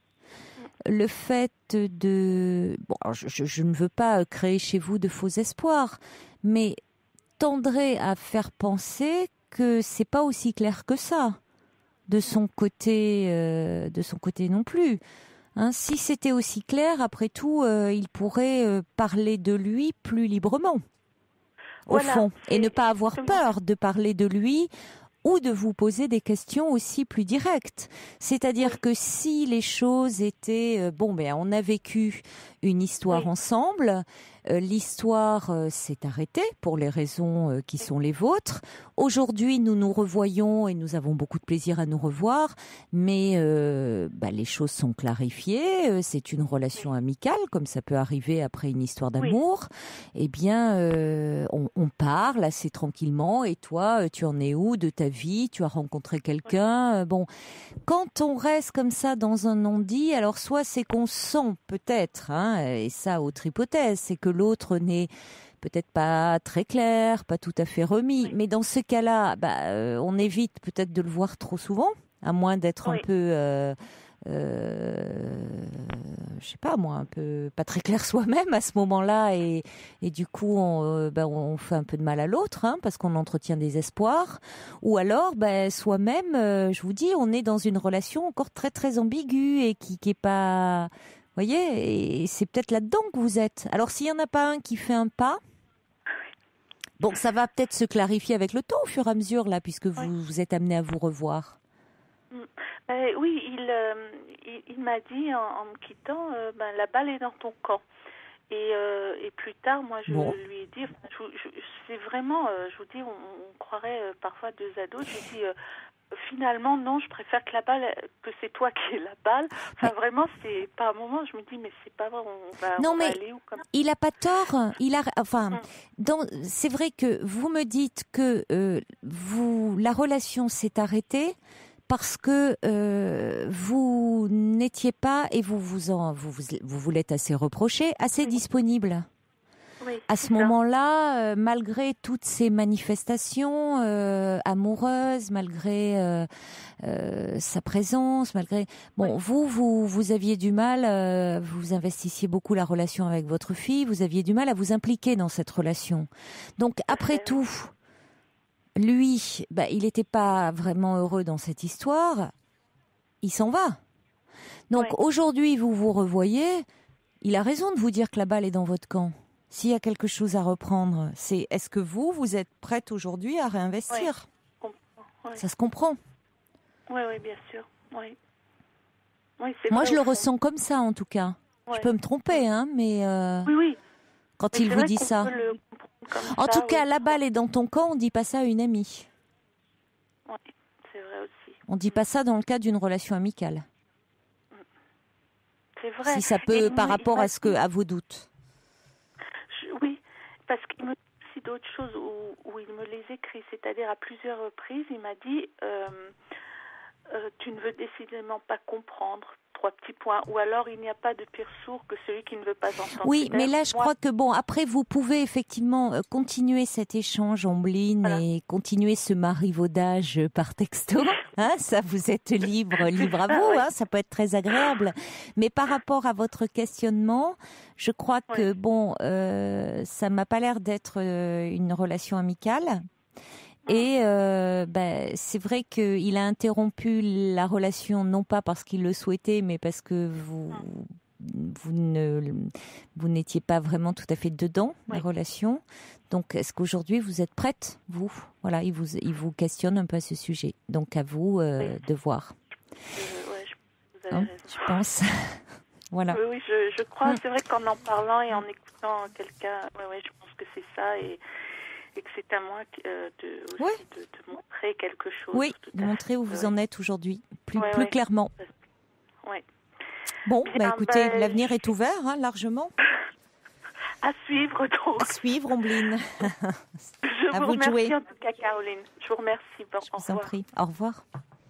le fait de... Bon, alors je, je ne veux pas créer chez vous de faux espoirs, mais tendrait à faire penser que c'est pas aussi clair que ça, de son côté, euh, de son côté non plus. Hein, si c'était aussi clair, après tout, euh, il pourrait euh, parler de lui plus librement, au
voilà,
fond, et ne pas avoir peur de parler de lui ou de vous poser des questions aussi plus directes. C'est-à-dire oui. que si les choses étaient... Euh, bon, ben, on a vécu une histoire oui. ensemble, euh, l'histoire euh, s'est arrêtée pour les raisons euh, qui sont les vôtres. Aujourd'hui, nous nous revoyons et nous avons beaucoup de plaisir à nous revoir, mais euh, bah, les choses sont clarifiées, euh, c'est une relation amicale, comme ça peut arriver après une histoire d'amour. Oui. Eh bien, euh, on, on parle assez tranquillement, et toi, tu en es où de ta vie ? Tu as rencontré quelqu'un ? Oui. Bon, quand on reste comme ça dans un non-dit, alors soit c'est qu'on sent peut-être, hein, et ça, autre hypothèse, c'est que l'autre n'est peut-être pas très clair, pas tout à fait remis. Oui. Mais dans ce cas-là, bah, euh, on évite peut-être de le voir trop souvent, à moins d'être oui. un peu, euh, euh, je sais pas moi, un peu pas très clair soi-même à ce moment-là, et, et du coup, on, euh, bah, on fait un peu de mal à l'autre, hein, parce qu'on entretient des espoirs. Ou alors, bah, soi-même, euh, je vous dis, on est dans une relation encore très très ambiguë et qui qui est pas... Vous voyez, et c'est peut-être là-dedans que vous êtes. Alors, s'il n'y en a pas un qui fait un pas, bon, ça va peut-être se clarifier avec le temps au fur et à mesure, là, puisque vous, oui. vous êtes amené à vous revoir.
Euh, oui, il, euh, il, il m'a dit en, en me quittant, euh, ben, la balle est dans ton camp. Et, euh, et plus tard, moi, je bon. lui ai dit, je, je, c'est vraiment, euh, je vous dis, on, on croirait euh, parfois deux ados. Je lui ai dit, euh, finalement, non, je préfère que la balle, que c'est toi qui aies la balle. Enfin,
mais...
vraiment, c'est par un moment, je me dis, mais c'est pas vrai, on va,
non,
on
mais
va aller où comme...
il a pas tort. Il a, enfin,
Mm.
dans, c'est vrai que vous me dites que euh, vous, la relation s'est arrêtée parce que euh, vous n'étiez pas, et vous vous en, vous vous, vous, vous l'êtes assez reproché, assez
Oui.
disponible.
Oui,
À
c'est
ce
ça.
moment-là, euh, malgré toutes ces manifestations euh, amoureuses, malgré euh, euh, sa présence, malgré bon,
Oui.
vous, vous, vous aviez du mal, euh, vous investissiez beaucoup la relation avec votre fille, vous aviez du mal à vous impliquer dans cette relation. Donc après
fait,
tout, lui, bah, il n'était pas vraiment heureux dans cette histoire. Il s'en va. Donc
Oui.
aujourd'hui, vous vous revoyez. Il a raison de vous dire que la balle est dans votre camp. S'il y a quelque chose à reprendre, c'est est-ce que vous, vous êtes prête aujourd'hui à réinvestir ?
Oui. Oui.
Ça se comprend.
Oui, oui, bien sûr. Oui. Oui, c'est
Moi,
vrai,
je le
au fond.
ressens comme ça, en tout cas.
Ouais.
Je peux me tromper, hein, mais euh,
Oui, oui.
quand
Mais
il
c'est
vous
vrai
dit
qu'on
ça.
peut le comprendre comme
En
ça,
tout cas,
oui.
la balle est dans ton camp, on ne dit pas ça à une amie.
Oui, c'est vrai aussi.
On ne dit pas ça dans le cadre d'une relation amicale.
C'est vrai.
Si ça peut,
Et
par
moi,
rapport à ce que, à vos doutes.
Je- oui, parce qu'il me dit aussi d'autres choses où, où il me les écrit, c'est-à-dire à plusieurs reprises, il m'a dit euh, euh, tu ne veux décidément pas comprendre, trois petits points, ou alors il n'y a pas de pire sourd que celui qui ne veut pas entendre.
Oui, mais
C'est-à-dire,
là, je
moi,
crois que bon, après, vous pouvez effectivement euh, continuer cet échange, Ombline,
Voilà.
et continuer ce marivaudage euh, par texto. Hein, ça, vous êtes libre, libre à
ça,
vous.
ouais.
Hein, ça peut être très agréable. Mais par rapport à votre questionnement, je crois que
Ouais.
bon, euh, ça m'a pas l'air d'être euh, une relation amicale. Et euh, ben, c'est vrai qu'il a interrompu la relation, non pas parce qu'il le souhaitait, mais parce que vous, vous ne, vous n'étiez pas vraiment tout à fait dedans,
Oui.
la relation. Donc, est-ce qu'aujourd'hui vous êtes prête, vous ? Voilà, il vous, il vous questionne un peu à ce sujet. Donc, à vous euh,
Oui.
de voir.
euh, ouais, je, vous avez
Hein,
raison.
je pense. Voilà.
Oui, oui, je, je crois.
Mm.
C'est vrai qu'en en parlant et en écoutant quelqu'un, ouais, ouais, je pense que c'est ça et, et que c'est à moi euh, de, aussi
Ouais.
de, de montrer quelque chose.
Oui,
tout à
montrez
fait.
où vous
Ouais.
en êtes aujourd'hui, plus,
Ouais,
plus
ouais.
clairement.
Ouais.
Bon,
Bien,
bah écoutez,
bah,
l'avenir
je-
est ouvert, hein, largement.
À suivre donc.
À suivre, Ombline.
Je
À
vous
vous de
remercie
jouer.
en tout cas, Caroline. Je vous remercie. Bon,
Je
au
vous en
revoir.
prie. Au revoir.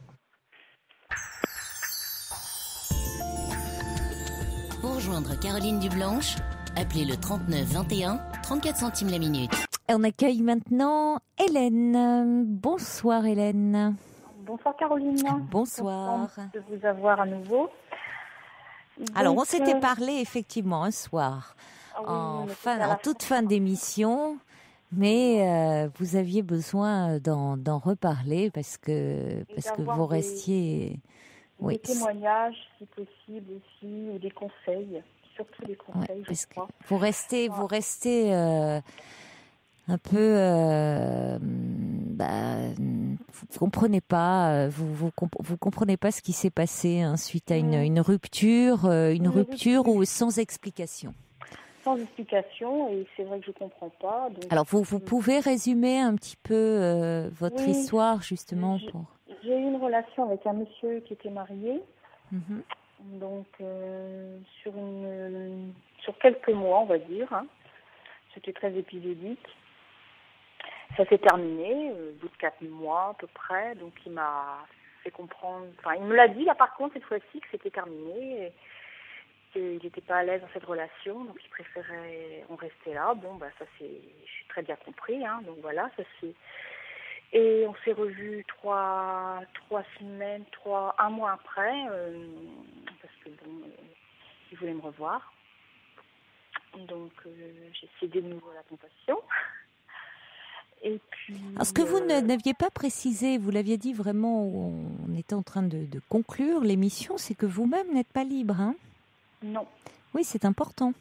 Pour rejoindre Caroline Dublanche, appelez le trente-neuf vingt et un, trente-quatre centimes la minute.
On accueille maintenant Hélène. Bonsoir Hélène.
Bonsoir Caroline.
Bonsoir.
Contente de vous avoir à nouveau.
Alors, on
Donc,
s'était
euh,
parlé effectivement un soir,
ah oui,
en,
on était
fin,
à la
en toute fin d'émission, mais euh, vous aviez besoin d'en, d'en reparler parce que, parce que
d'avoir
vous
des-
restiez...
des
Oui,
témoignages, si possible aussi, ou des conseils, surtout des conseils,
ouais,
je
parce que
crois.
vous restez,
Ouais.
vous restez euh, un peu, euh, bah, vous comprenez pas, euh, vous, vous comp- vous comprenez pas ce qui s'est passé hein, suite à une,
Mm.
une rupture, euh, une
Une
rupture
rupture.
ou sans explication.
Sans explication, et c'est vrai que je comprends pas. Donc,
Alors vous, vous pouvez résumer un petit peu euh, votre
Oui.
histoire justement
Je-
pour.
j'ai eu une relation avec un monsieur qui était marié,
Mhm.
donc euh, sur une, sur quelques mois, on va dire. hein. C'était très épisodique. Ça s'est terminé euh, au bout de quatre mois à peu près, donc il m'a fait comprendre, enfin il me l'a dit là par contre cette fois-ci que c'était terminé, et qu'il n'était pas à l'aise dans cette relation, donc il préférait en rester là. Bon bah ça c'est, j'ai très bien compris, hein, donc voilà, ça c'est. Et on s'est revus trois, trois semaines, trois, un mois après, euh, parce que bon, euh, il voulait me revoir. Donc euh, j'ai cédé de nouveau à la tentation. Et puis.
Alors ce que vous
euh,
ne- n'aviez pas précisé, vous l'aviez dit vraiment, où on était en train de, de conclure l'émission, c'est que vous-même n'êtes pas libre. Hein
Non.
oui, c'est important.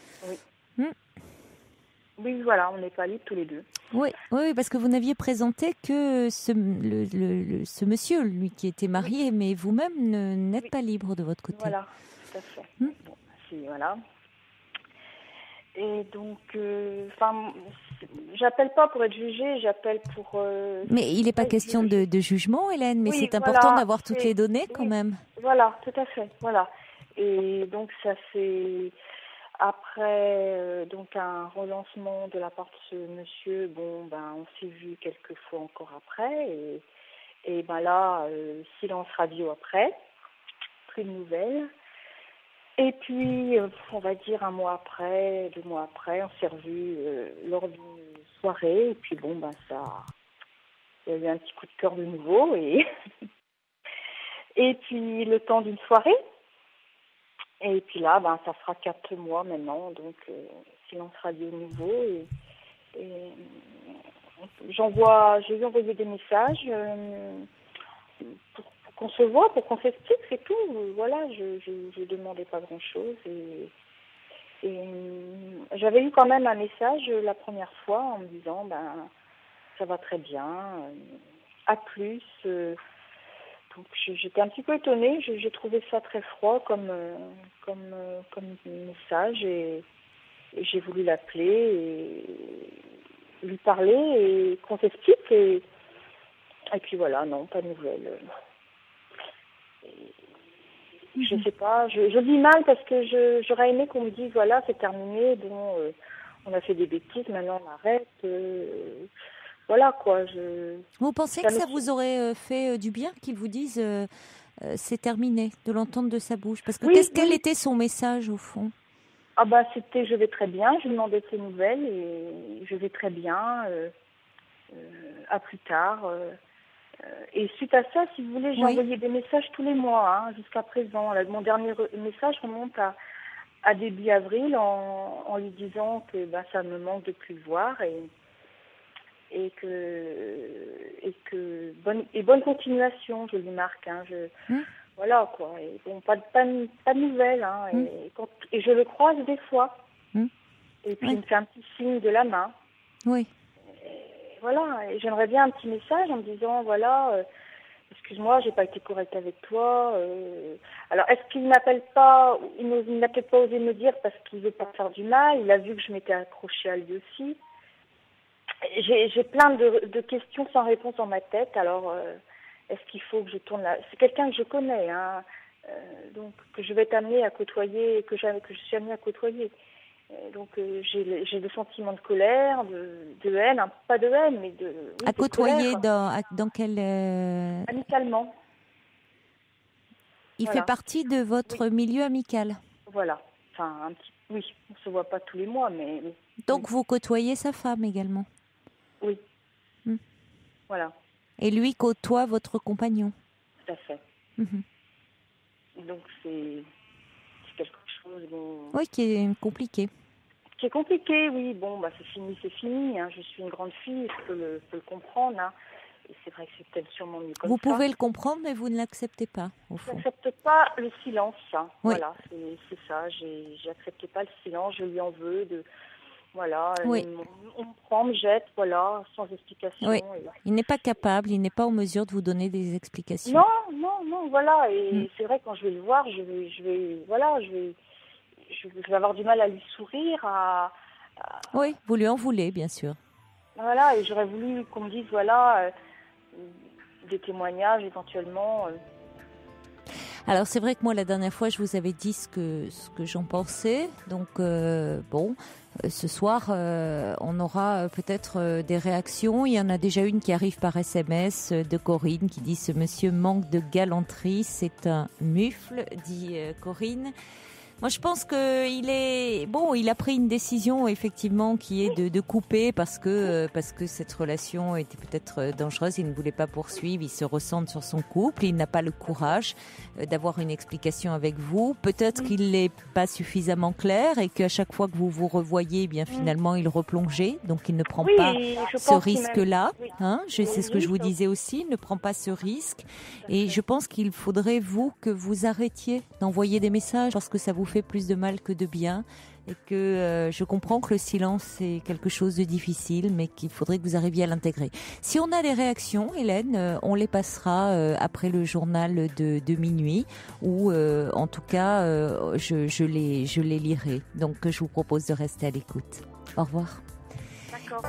Oui, voilà, on n'est pas libres tous les deux.
Oui, oui, parce que vous n'aviez présenté que ce, le, le- le- ce monsieur, lui qui était marié, mais vous-même ne- n'êtes
Oui.
pas libre de votre côté.
Voilà, tout à fait.
Hmm.
Bon, si, voilà. Et donc, euh, enfin, j'appelle pas pour être jugée, j'appelle pour... Euh,
mais il n'est pas question de, de jugement, Hélène, mais oui, c'est important voilà, d'avoir toutes les données oui, quand même.
Voilà, tout à fait, voilà. Et donc ça c'est... Après euh, donc un relancement de la part de ce monsieur, bon, ben on s'est vu quelques fois encore après, et, et ben là, euh, silence radio après, plus de nouvelles. Et puis, euh, on va dire un mois après, deux mois après, on s'est revus euh, lors d'une soirée. Et puis bon, ben ça, il y a eu un petit coup de cœur de nouveau. Et, et puis le temps d'une soirée. Et puis là, ben ça fera quatre mois maintenant, donc euh, silence radio nouveau. Et, et j'envoie, j'ai envoyé des messages euh, pour qu'on se voit, pour qu'on s'explique, c'est tout. Voilà, je je, je demandais pas grand-chose. Et, et j'avais eu quand même un message la première fois en me disant, ben, ça va très bien, à plus. Donc j'étais un petit peu étonnée, j'ai trouvé ça très froid comme, comme, comme message. Et, et j'ai voulu l'appeler et lui parler et qu'on s'explique. Et, et puis voilà, non, pas de nouvelles. Je ne sais pas, je, je vis mal parce que je, j'aurais aimé qu'on me dise voilà, c'est terminé, bon, euh, on a fait des bêtises, maintenant on arrête. Euh, voilà quoi. Je...
Vous pensez ça que ça me... vous aurait fait euh, du bien qu'il vous dise euh, euh, c'est terminé, de l'entendre de sa bouche? Parce que oui, qu'est-ce oui. Quel était son message au fond?
Ah bah c'était je vais très bien, je lui demandais de ses nouvelles et je vais très bien, euh, euh, à plus tard. Euh, Et suite à ça, si vous voulez, j'ai oui. envoyé des messages tous les mois, hein, jusqu'à présent. Là, mon dernier message remonte à, à début avril en, en lui disant que ben, ça me manque de plus le voir et, et que, et que bonne, et bonne continuation, je lui marque. Hein, je, mmh. Voilà, quoi. Et bon, pas, de, pas, pas de nouvelles. Hein, mmh. et, quand, et je le croise des fois. Mmh. Et puis, oui. il me fait un petit signe de la main.
Oui.
Voilà, et j'aimerais bien un petit message en me disant, voilà, euh, excuse-moi, j'ai pas été correcte avec toi. Euh, alors, est-ce qu'il n'appelle pas, il n'a peut-être pas osé me dire parce qu'il veut pas faire du mal, il a vu que je m'étais accrochée à lui aussi. J'ai, j'ai plein de, de questions sans réponse dans ma tête, alors euh, est-ce qu'il faut que je tourne là? C'est quelqu'un que je connais, hein, euh, donc que je vais être amenée à côtoyer, que, que je suis amenée à côtoyer. Donc euh, j'ai, j'ai des sentiments de colère, de, de haine, hein, pas de haine, mais de... Oui,
à
de
côtoyer
colère.
dans, à, dans quel... Euh...
Amicalement.
Il
voilà.
fait partie de votre oui. milieu amical?
Voilà. Enfin, un petit... oui, on ne se voit pas tous les mois, mais...
Donc
oui.
vous côtoyez sa femme également?
Oui. Hmm. Voilà.
Et lui côtoie votre compagnon?
Tout à fait.
Mm-hmm.
Donc c'est... quelque chose bon,
oui, qui est compliqué.
Qui est compliqué, oui. Bon, bah c'est fini, c'est fini. Hein. Je suis une grande fille, je peux le, peux le comprendre. Hein. Et c'est vrai que c'est peut-être sûrement mieux comme
vous
ça.
Vous pouvez le comprendre, mais vous ne l'acceptez pas, au fond.
Je n'accepte pas le silence, hein.
Oui.
Voilà, c'est, c'est ça. J'ai, j'accepte pas le silence, je lui en veux. De, voilà,
oui.
on, on me prend, me jette, voilà, sans explication.
Oui.
Et...
Il n'est pas capable, il n'est pas en mesure de vous donner des explications.
Non, non, non, voilà. Et
mm.
c'est vrai, quand je vais le voir, je vais, je vais, voilà, je vais... je vais avoir du mal à lui sourire. À, à...
Oui, vous lui en voulez, bien sûr.
Voilà, et j'aurais voulu qu'on me dise, voilà, euh, des témoignages éventuellement. Euh.
Alors, c'est vrai que moi, la dernière fois, je vous avais dit ce que, ce que j'en pensais. Donc, euh, bon, euh, ce soir, euh, on aura euh, peut-être euh, des réactions. Il y en a déjà une qui arrive par S M S euh, de Corinne qui dit « Ce monsieur manque de galanterie, c'est un mufle », dit euh, Corinne. Moi, je pense que il est bon. Il a pris une décision effectivement qui est de, de couper parce que parce que cette relation était peut-être dangereuse. Il ne voulait pas poursuivre. Il se ressent sur son couple. Il n'a pas le courage d'avoir une explication avec vous. Peut-être qu'il n'est pas suffisamment clair et qu'à chaque fois que vous vous revoyez, eh bien finalement il replongeait. Donc il ne prend
oui,
pas ce risque-là.
Oui.
Hein, je sais ce que je vous disais aussi. Il ne prend pas ce risque. Et je pense qu'il faudrait vous que vous arrêtiez d'envoyer des messages parce que ça vous fait plus de mal que de bien et que euh, je comprends que le silence c'est quelque chose de difficile mais qu'il faudrait que vous arriviez à l'intégrer. Si on a des réactions, Hélène, euh, on les passera euh, après le journal de, de minuit ou euh, en tout cas euh, je, je, les, je les lirai. Donc je vous propose de rester à l'écoute. Au revoir.
D'accord.
D'accord.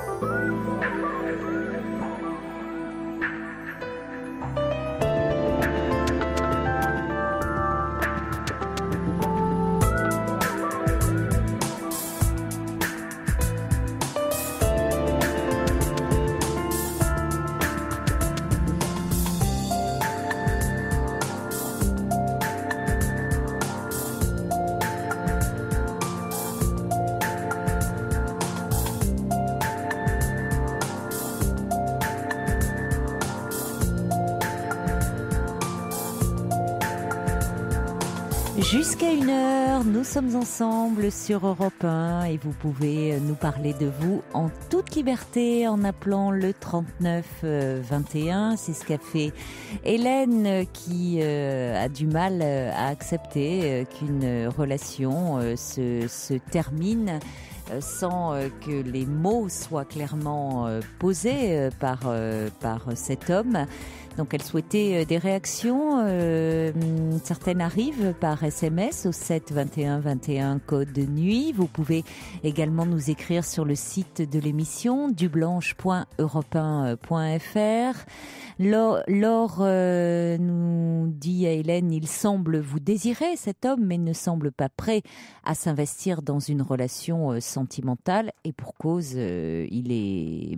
Jusqu'à une heure, nous sommes ensemble sur Europe un et vous pouvez nous parler de vous en toute liberté en appelant le trente-neuf vingt et un. C'est ce qu'a fait Hélène qui euh, a du mal à accepter euh, qu'une relation euh, se, se termine euh, sans euh, que les mots soient clairement euh, posés euh, par, euh, par cet homme. Donc elle souhaitait des réactions, euh, certaines arrivent par S M S au sept vingt et un vingt et un code de nuit. Vous pouvez également nous écrire sur le site de l'émission dublanche point europe un point f r. Laure, Laure euh, nous dit à Hélène, il semble vous désirer cet homme mais ne semble pas prêt à s'investir dans une relation euh, sentimentale et pour cause euh, il est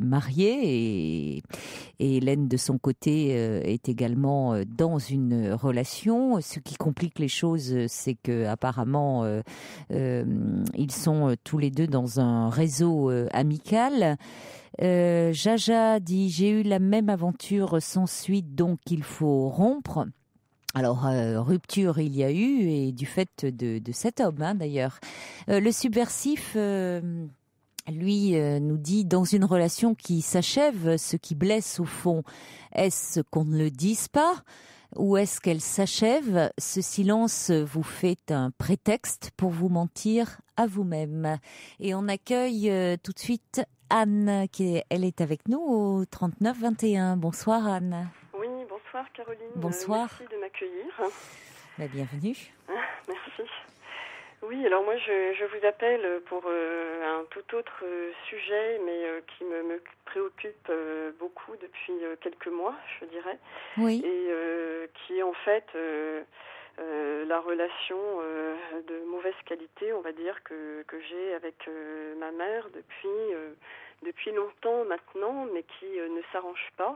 marié et, et Hélène de son côté euh, est également euh, dans une relation. Ce qui complique les choses, c'est que apparemment euh, euh, ils sont euh, tous les deux dans un réseau euh, amical. Euh, Jaja dit j'ai eu la même aventure sans suite donc il faut rompre. Alors euh, rupture il y a eu et du fait de, de cet homme hein, d'ailleurs. Euh, le subversif euh, lui euh, nous dit dans une relation qui s'achève, ce qui blesse au fond, est-ce qu'on ne le dise pas ou est-ce qu'elle s'achève? Ce silence vous fait un prétexte pour vous mentir à vous-même. Et on accueille euh, tout de suite Anne, qui est, elle est avec nous au trente-neuf vingt et un. Bonsoir Anne.
Oui, bonsoir Caroline.
Bonsoir.
Euh, merci de m'accueillir.
Bah, bienvenue.
Ah, merci. Oui, alors moi je, je vous appelle pour euh, un tout autre euh, sujet, mais euh, qui me, me préoccupe euh, beaucoup depuis euh, quelques mois, je dirais.
Oui.
Et euh, qui est en fait euh, euh, la relation euh, de mauvaise qualité, on va dire, que, que j'ai avec euh, ma mère depuis, euh, depuis longtemps maintenant, mais qui euh, ne s'arrange pas.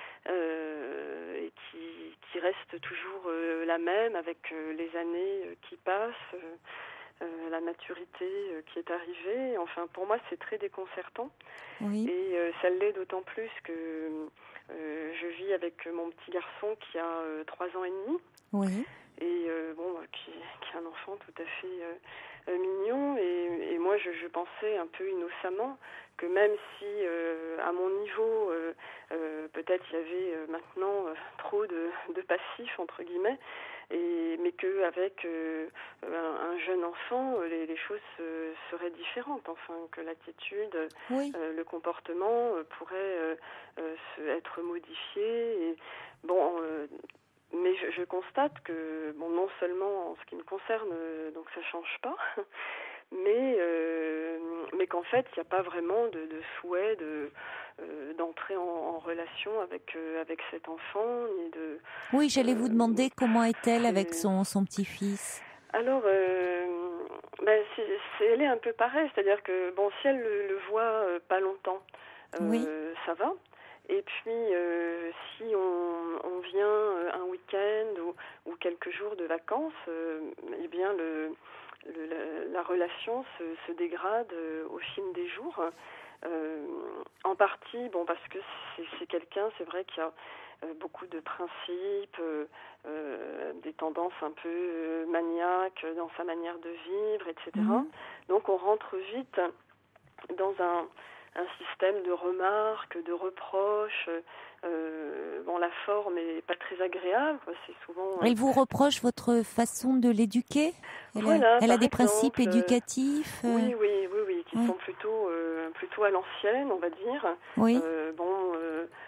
Euh, et qui, qui reste toujours euh, la même avec euh, les années euh, qui passent, euh, euh, la maturité euh, qui est arrivée. Enfin, pour moi, c'est très déconcertant.
Oui.
Et euh, ça l'est d'autant plus que euh, je vis avec mon petit garçon qui a euh, trois ans et demi.
Oui.
Et euh, bon, qui, qui est un enfant tout à fait euh, euh, mignon. Et, et moi, je, je pensais un peu innocemment que même si, euh, à mon niveau, euh, euh, peut-être il y avait euh, maintenant euh, trop de, de passifs, entre guillemets, et, mais qu'avec euh, un, un jeune enfant, les, les choses euh, seraient différentes. Enfin, que l'attitude,
Oui.
euh, le comportement euh, pourrait euh, euh, se, être modifié. Et, bon... Euh, Mais je, je constate que, bon, non seulement en ce qui me concerne, euh, donc ça change pas, mais, euh, mais qu'en fait, il n'y a pas vraiment de, de souhait de, euh, d'entrer en, en relation avec, euh, avec cet enfant. Ni de,
oui, j'allais
euh,
vous demander comment est-elle
c'est...
avec son, son petit-fils.
Alors, euh, ben, c'est, c'est, elle est un peu pareille, c'est-à-dire que, bon, si elle le, le voit euh, pas longtemps, euh,
Oui.
ça va. Et puis, euh, si on, on vient euh, un week-end ou, ou quelques jours de vacances, euh, eh bien, le, le, la, la relation se, se dégrade euh, au fil des jours. Euh, en partie, bon, parce que c'est, c'est quelqu'un, c'est vrai, qui a euh, beaucoup de principes, euh, euh, des tendances un peu euh, maniaques dans sa manière de vivre, et cetera. Mmh. Donc, on rentre vite dans un... un système de remarques, de reproches. Euh, bon, la forme n'est pas très agréable. Quoi. C'est souvent.
Elle vous reproche votre façon de l'éduquer ? Elle
voilà,
a, elle a des
exemple,
principes éducatifs euh...
Oui, oui, oui, oui, qui
oui.
sont plutôt, euh, plutôt à l'ancienne, on va dire.
Oui.
Euh, bon, euh,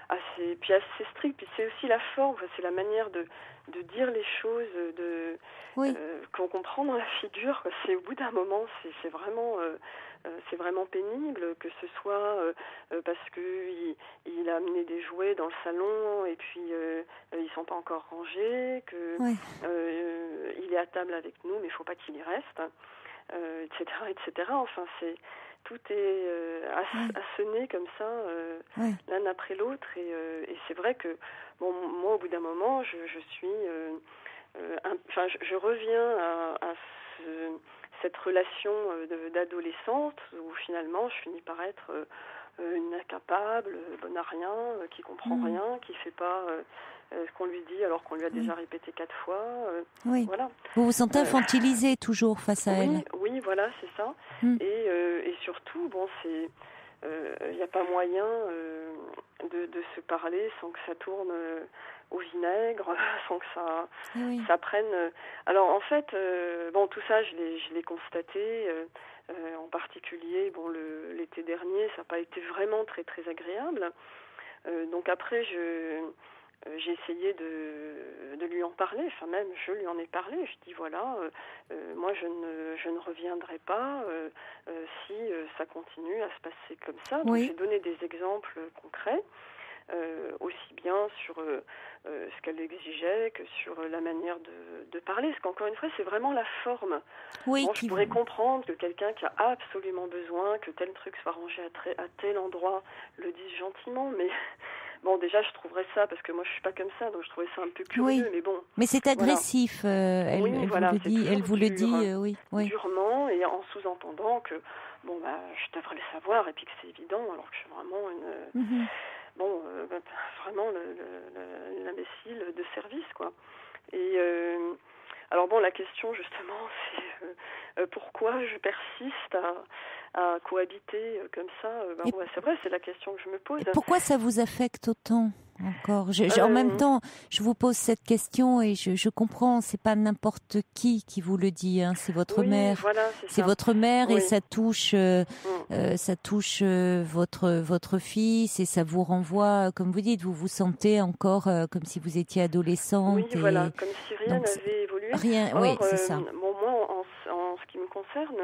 assez, puis assez strict. Puis c'est aussi la forme, enfin, c'est la manière de, de dire les choses, de
oui.
euh, qu'on comprend dans la figure. C'est au bout d'un moment, c'est, c'est vraiment, euh, euh, c'est vraiment pénible, que ce soit euh, euh, parce que il, il a amené des jouets dans le salon et puis euh, ils sont pas encore rangés, que
oui.
euh, il est à table avec nous, mais il faut pas qu'il y reste, euh, et cetera, et cetera. Enfin, c'est tout est euh, ass-
oui.
assené comme ça, euh,
oui.
l'un après l'autre, et, euh, et c'est vrai que bon, moi, au bout d'un moment, je, je suis, euh, euh, un, enfin, je, je reviens à, à ce, cette relation de, d'adolescente où finalement, je finis par être euh, une incapable, bonne à rien, euh, qui comprend
mmh.
rien, qui fait pas euh, euh, ce qu'on lui dit alors qu'on lui a déjà
oui.
répété quatre fois. Euh,
oui.
Voilà.
Vous vous sentez
Euh,
infantilisée toujours face à
oui,
elle.
oui, voilà, c'est ça.
Mmh.
Et, euh, et surtout, bon, c'est, il euh, n'y a pas moyen euh, de, de se parler sans que ça tourne euh, au vinaigre, sans que ça,
oui.
ça prenne. Euh... Alors en fait, euh, bon, tout ça, je l'ai, je l'ai constaté. Euh, euh, en particulier, bon, le, l'été dernier, ça n'a pas été vraiment très très agréable. Euh, donc après, je Euh, j'ai essayé de, de lui en parler, enfin même je lui en ai parlé, je dis voilà, euh, euh, moi je ne, je ne reviendrai pas euh, euh, si euh, ça continue à se passer comme ça. Donc
oui.
j'ai donné des exemples concrets, euh, aussi bien sur euh, euh, ce qu'elle exigeait que sur la manière de, de parler, parce qu'encore une fois c'est vraiment la forme.
Oui,
bon,
qui...
je pourrais comprendre que quelqu'un qui a absolument besoin que tel truc soit rangé à, très, à tel endroit le dise gentiment, mais... Bon, déjà, je trouverais ça, parce que moi, je suis pas comme ça, donc je trouvais ça un peu curieux,
oui.
mais bon.
Mais c'est agressif,
voilà.
euh, elle,
oui,
elle
voilà,
vous le dit, elle vous
dur,
le dit, euh, oui, oui.
Durement, et en sous-entendant que, bon, bah, je devrais le savoir, et puis que c'est évident, alors que je suis vraiment une...
Mm-hmm.
Bon, euh, vraiment le, le, l'imbécile de service, quoi. Et... Euh, alors bon, la question, justement, c'est euh, euh, pourquoi je persiste à... à cohabiter comme ça, ben ouais, c'est vrai, c'est la question que je me pose.
Et pourquoi ça vous affecte autant encore je, je,
euh...
En même temps, je vous pose cette question et je, je comprends, c'est pas n'importe qui qui vous le dit, hein, c'est votre
oui,
mère,
voilà, c'est,
c'est
ça.
votre mère
oui.
et ça touche, euh,
mm.
euh, ça touche euh, votre votre fils et ça vous renvoie, comme vous dites, vous vous sentez encore euh, comme si vous étiez adolescente.
Oui,
et...
voilà, comme si rien
Donc,
n'avait évolué.
Rien,
Or,
oui, c'est
euh,
ça.
Bon, moi, en, en ce qui me concerne,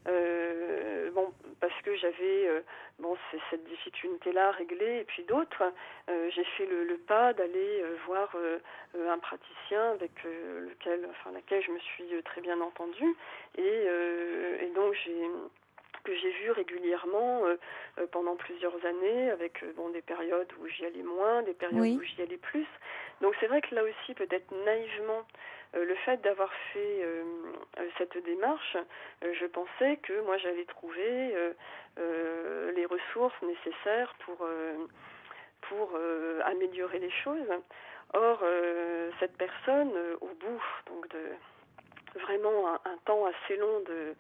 euh, bon, parce que j'avais euh, bon, c'est, cette difficulté-là réglée, et puis d'autres, euh, j'ai fait le, le pas d'aller euh, voir euh, un praticien avec euh, lequel, enfin, laquelle je me suis très bien entendue, et, euh, et donc j'ai que j'ai vu régulièrement euh, euh, pendant plusieurs années, avec euh, bon, des périodes où j'y allais moins, des périodes
oui.
où j'y allais plus. Donc c'est vrai que là aussi, peut-être naïvement, euh, le fait d'avoir fait euh, cette démarche, euh, je pensais que moi j'allais trouver euh, euh, les ressources nécessaires pour, euh, pour euh, améliorer les choses. Or, euh, cette personne, euh, au bout donc de vraiment un, un temps assez long de...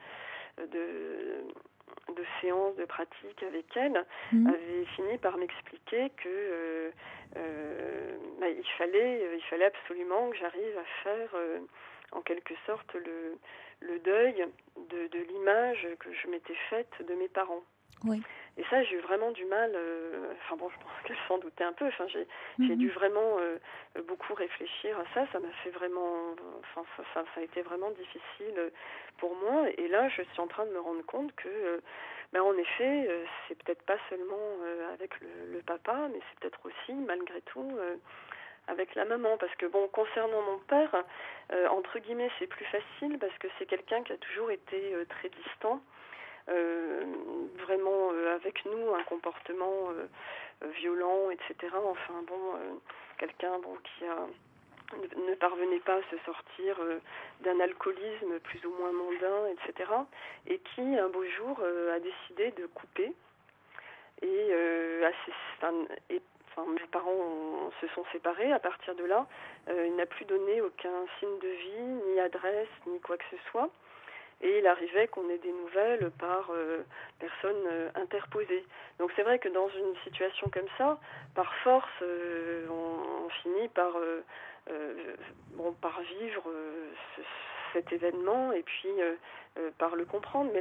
de de séances de pratique avec elle, mmh. avait fini par m'expliquer que euh, euh, bah, il fallait il fallait absolument que j'arrive à faire euh, en quelque sorte le, le deuil de, de l'image que je m'étais faite de mes parents.
Oui.
Et ça, j'ai eu vraiment du mal, euh, enfin bon, je pense qu'elle s'en doutait un peu, enfin j'ai,
mmh.
j'ai dû vraiment euh, beaucoup réfléchir à ça, ça m'a fait vraiment, enfin ça, ça, ça a été vraiment difficile pour moi, et là je suis en train de me rendre compte que, euh, ben en effet, euh, c'est peut-être pas seulement euh, avec le, le papa, mais c'est peut-être aussi, malgré tout, euh, avec la maman, parce que bon, concernant mon père, euh, entre guillemets, c'est plus facile, parce que c'est quelqu'un qui a toujours été euh, très distant, Euh, vraiment euh, avec nous un comportement euh, violent, et cetera. Enfin bon, euh, quelqu'un bon qui a ne, ne parvenait pas à se sortir euh, d'un alcoolisme plus ou moins mondain, et cetera. Et qui un beau jour euh, a décidé de couper. Et, euh, assez, enfin, et enfin, mes parents ont, se sont séparés. À partir de là, euh, il n'a plus donné aucun signe de vie, ni adresse, ni quoi que ce soit. Et il arrivait qu'on ait des nouvelles par euh, personnes euh, interposées. Donc c'est vrai que dans une situation comme ça, par force, euh, on, on finit par, euh, euh, bon, par vivre euh, ce, cet événement et puis euh, euh, par le comprendre. Mais là,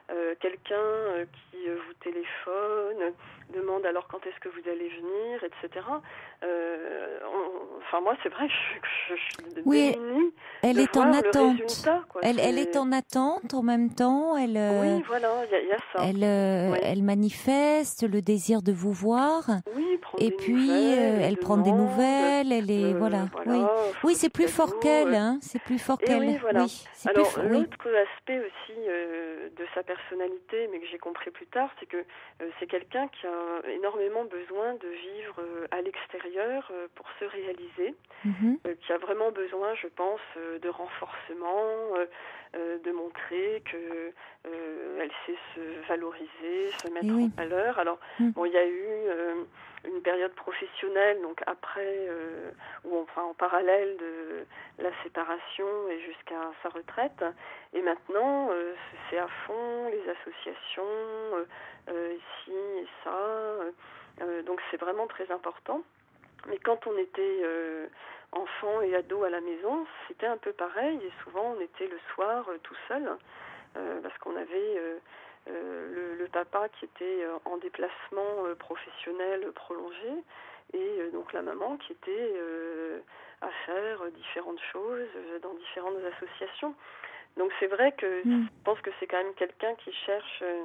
euh, quelqu'un euh, qui euh, vous téléphone, demande alors quand est-ce que vous allez venir, et cetera. Euh, on, enfin moi c'est vrai que je, je, je suis
oui,
démunie
elle
de
est
voir
en
le
attente.
résultat, quoi.
Elle,
c'est...
elle est en attente en même temps. Elle, euh,
oui, voilà, il y, y a ça.
Elle, euh,
oui.
elle manifeste le désir de vous voir.
Oui, prendre
et
des
puis
nouvelles,
euh, elle prend des nouvelles. Elle est
euh,
voilà.
voilà
Oui, oui, c'est plus fort qu'elle. Hein. C'est plus fort
et
qu'elle.
oui, voilà.
Oui, c'est
Alors
plus fort,
l'autre
oui.
aspect aussi euh, de sa personnalité, mais que j'ai compris plus tard, c'est que euh, c'est quelqu'un qui a énormément besoin de vivre euh, à l'extérieur euh, pour se réaliser,
Mm-hmm.
euh, qui a vraiment besoin, je pense, euh, de renforcement, euh, euh, de montrer que euh, elle sait se valoriser, se mettre
oui.
en valeur. Alors
mm.
bon, il y a eu euh, une période professionnelle, donc après, euh, ou enfin en parallèle de la séparation et jusqu'à sa retraite. Et maintenant, euh, c'est à fond les associations, euh, euh, ici et ça. Euh, donc c'est vraiment très important. Mais quand on était euh, enfant et ado à la maison, c'était un peu pareil. Et souvent, on était le soir euh, tout seul, euh, parce qu'on avait euh, euh, le, le papa qui était euh, en déplacement euh, professionnel prolongé, et euh, donc la maman qui était euh, à faire différentes choses euh, dans différentes associations. Donc c'est vrai que
Mm.
je pense que c'est quand même quelqu'un qui cherche euh,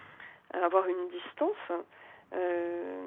à avoir une distance. Euh,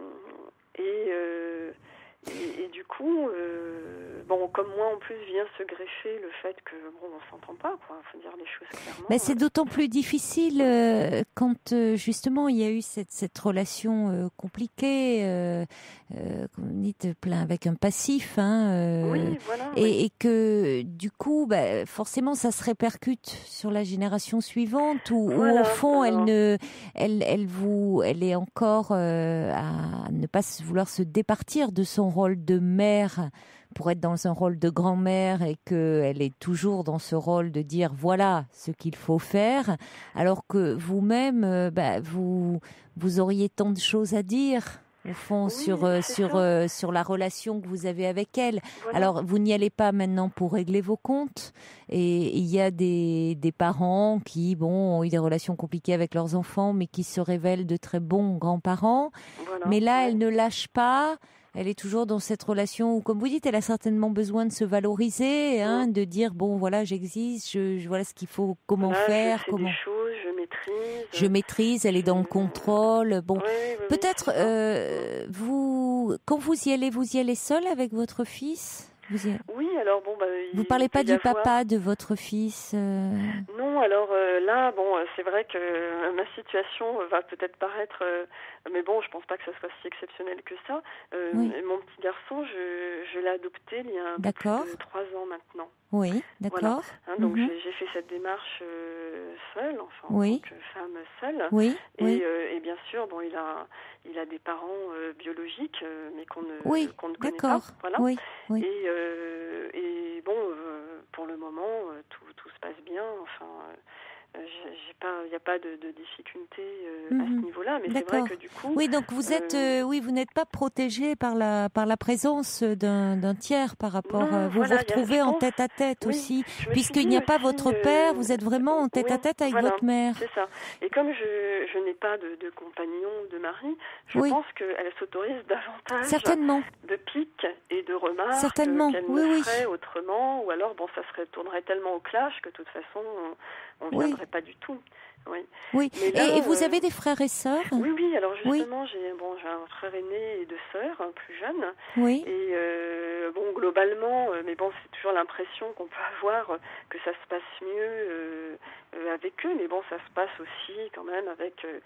et, euh, et, et du coup, euh, bon, comme moi en plus vient se greffer le fait que bon, on s'entend pas, quoi. Faut dire les choses clairement.
Mais c'est d'autant plus difficile euh, quand euh, justement il y a eu cette cette relation euh, compliquée, euh, euh, comme vous dites, plein avec un passif, hein, euh,
oui, voilà,
et,
oui.
et que du coup, bah, forcément, ça se répercute sur la génération suivante, où,
Voilà,
où au fond,
alors.
elle ne, elle, elle vous, elle est encore euh, à ne pas se- vouloir se départir de son rôle de mère pour être dans un rôle de grand-mère, et qu'elle est toujours dans ce rôle de dire voilà ce qu'il faut faire, alors que vous-même, euh, bah, vous, vous auriez tant de choses à dire au fond,
Oui,
sur euh,
c'est
sur
ça.
euh, sur la relation que vous avez avec elle.
Voilà.
Alors vous n'y allez pas maintenant pour régler vos comptes, et il y a des des parents qui bon ont eu des relations compliquées avec leurs enfants, mais qui se révèlent de très bons grands-parents.
Voilà,
Mais là,
ouais.
elle ne lâche pas. Elle est toujours dans cette relation où, comme vous dites, elle a certainement besoin de se valoriser, hein,
Mm.
de dire bon voilà, j'existe, je, je voilà ce qu'il faut, comment
Voilà,
faire,
je sais
comment
des choses, je maîtrise.
je maîtrise. Elle est dans le
je-
contrôle. Bon,
Oui, oui, oui,
peut-être
c'est ça.
euh, vous, quand vous y allez, vous y allez seul avec votre fils. Vous y...
Oui, alors bon, bah,
vous
il
parlez
peut
pas
y
du
avoir-
papa de votre fils. euh,
Non, alors euh, là, bon, euh, c'est vrai que euh, ma situation euh, va peut-être paraître, euh, mais bon, je pense pas que ça soit si exceptionnel que ça. Euh,
Oui.
Mon petit garçon, je, je l'ai adopté il y a un peu plus
D'accord.
de trois ans maintenant.
Oui, d'accord.
Hein, donc
Mhm.
j'ai, j'ai fait cette démarche euh, seule, enfin en
Oui.
tant que femme seule.
Oui,
Et,
oui,
euh, et bien sûr, bon, il a, il a des parents euh, biologiques, euh, mais qu'on ne,
oui,
qu'on ne connaît
d'accord.
pas. Voilà.
Oui, oui.
Et, euh, et bon, euh, pour le moment, euh, tout, tout se passe bien. Enfin, euh, j'ai, j'ai pas, il n'y a pas de, de difficulté euh, à
Mhm.
ce niveau-là. Mais c'est
D'accord.
vrai que du coup,
Oui, donc vous êtes,
euh,
euh, oui, vous n'êtes pas protégé par la par la présence d'un d'un tiers par rapport.
Non,
euh, vous
voilà,
vous
il y a-
retrouvez
je
en
pense-
tête à tête
oui,
aussi,
je me suis
puisqu'il
dit
n'y a pas
aussi,
votre
euh,
père. Vous êtes vraiment en tête
oui,
à tête avec
voilà,
votre mère.
c'est ça. Et comme je, je n'ai pas de, de compagnon, de mari, je
Oui.
pense qu'elle s'autorise davantage
Certainement,
de piques et de remarques
Certainement,
qu'elle
oui,
ne
oui.
ferait autrement, ou alors bon, ça se tournerait tellement au clash que de toute façon, on ne
Oui.
viendrait pas du tout. Oui.
oui.
Mais là,
et, et vous
euh,
avez des frères et sœurs?
Oui, oui. Alors
Oui.
justement, j'ai bon, j'ai un frère aîné et deux sœurs hein, plus jeunes.
Oui.
Et euh, bon, globalement, euh, mais bon, c'est toujours l'impression qu'on peut avoir euh, que ça se passe mieux euh, euh, avec eux, mais bon, ça se passe aussi quand même avec euh,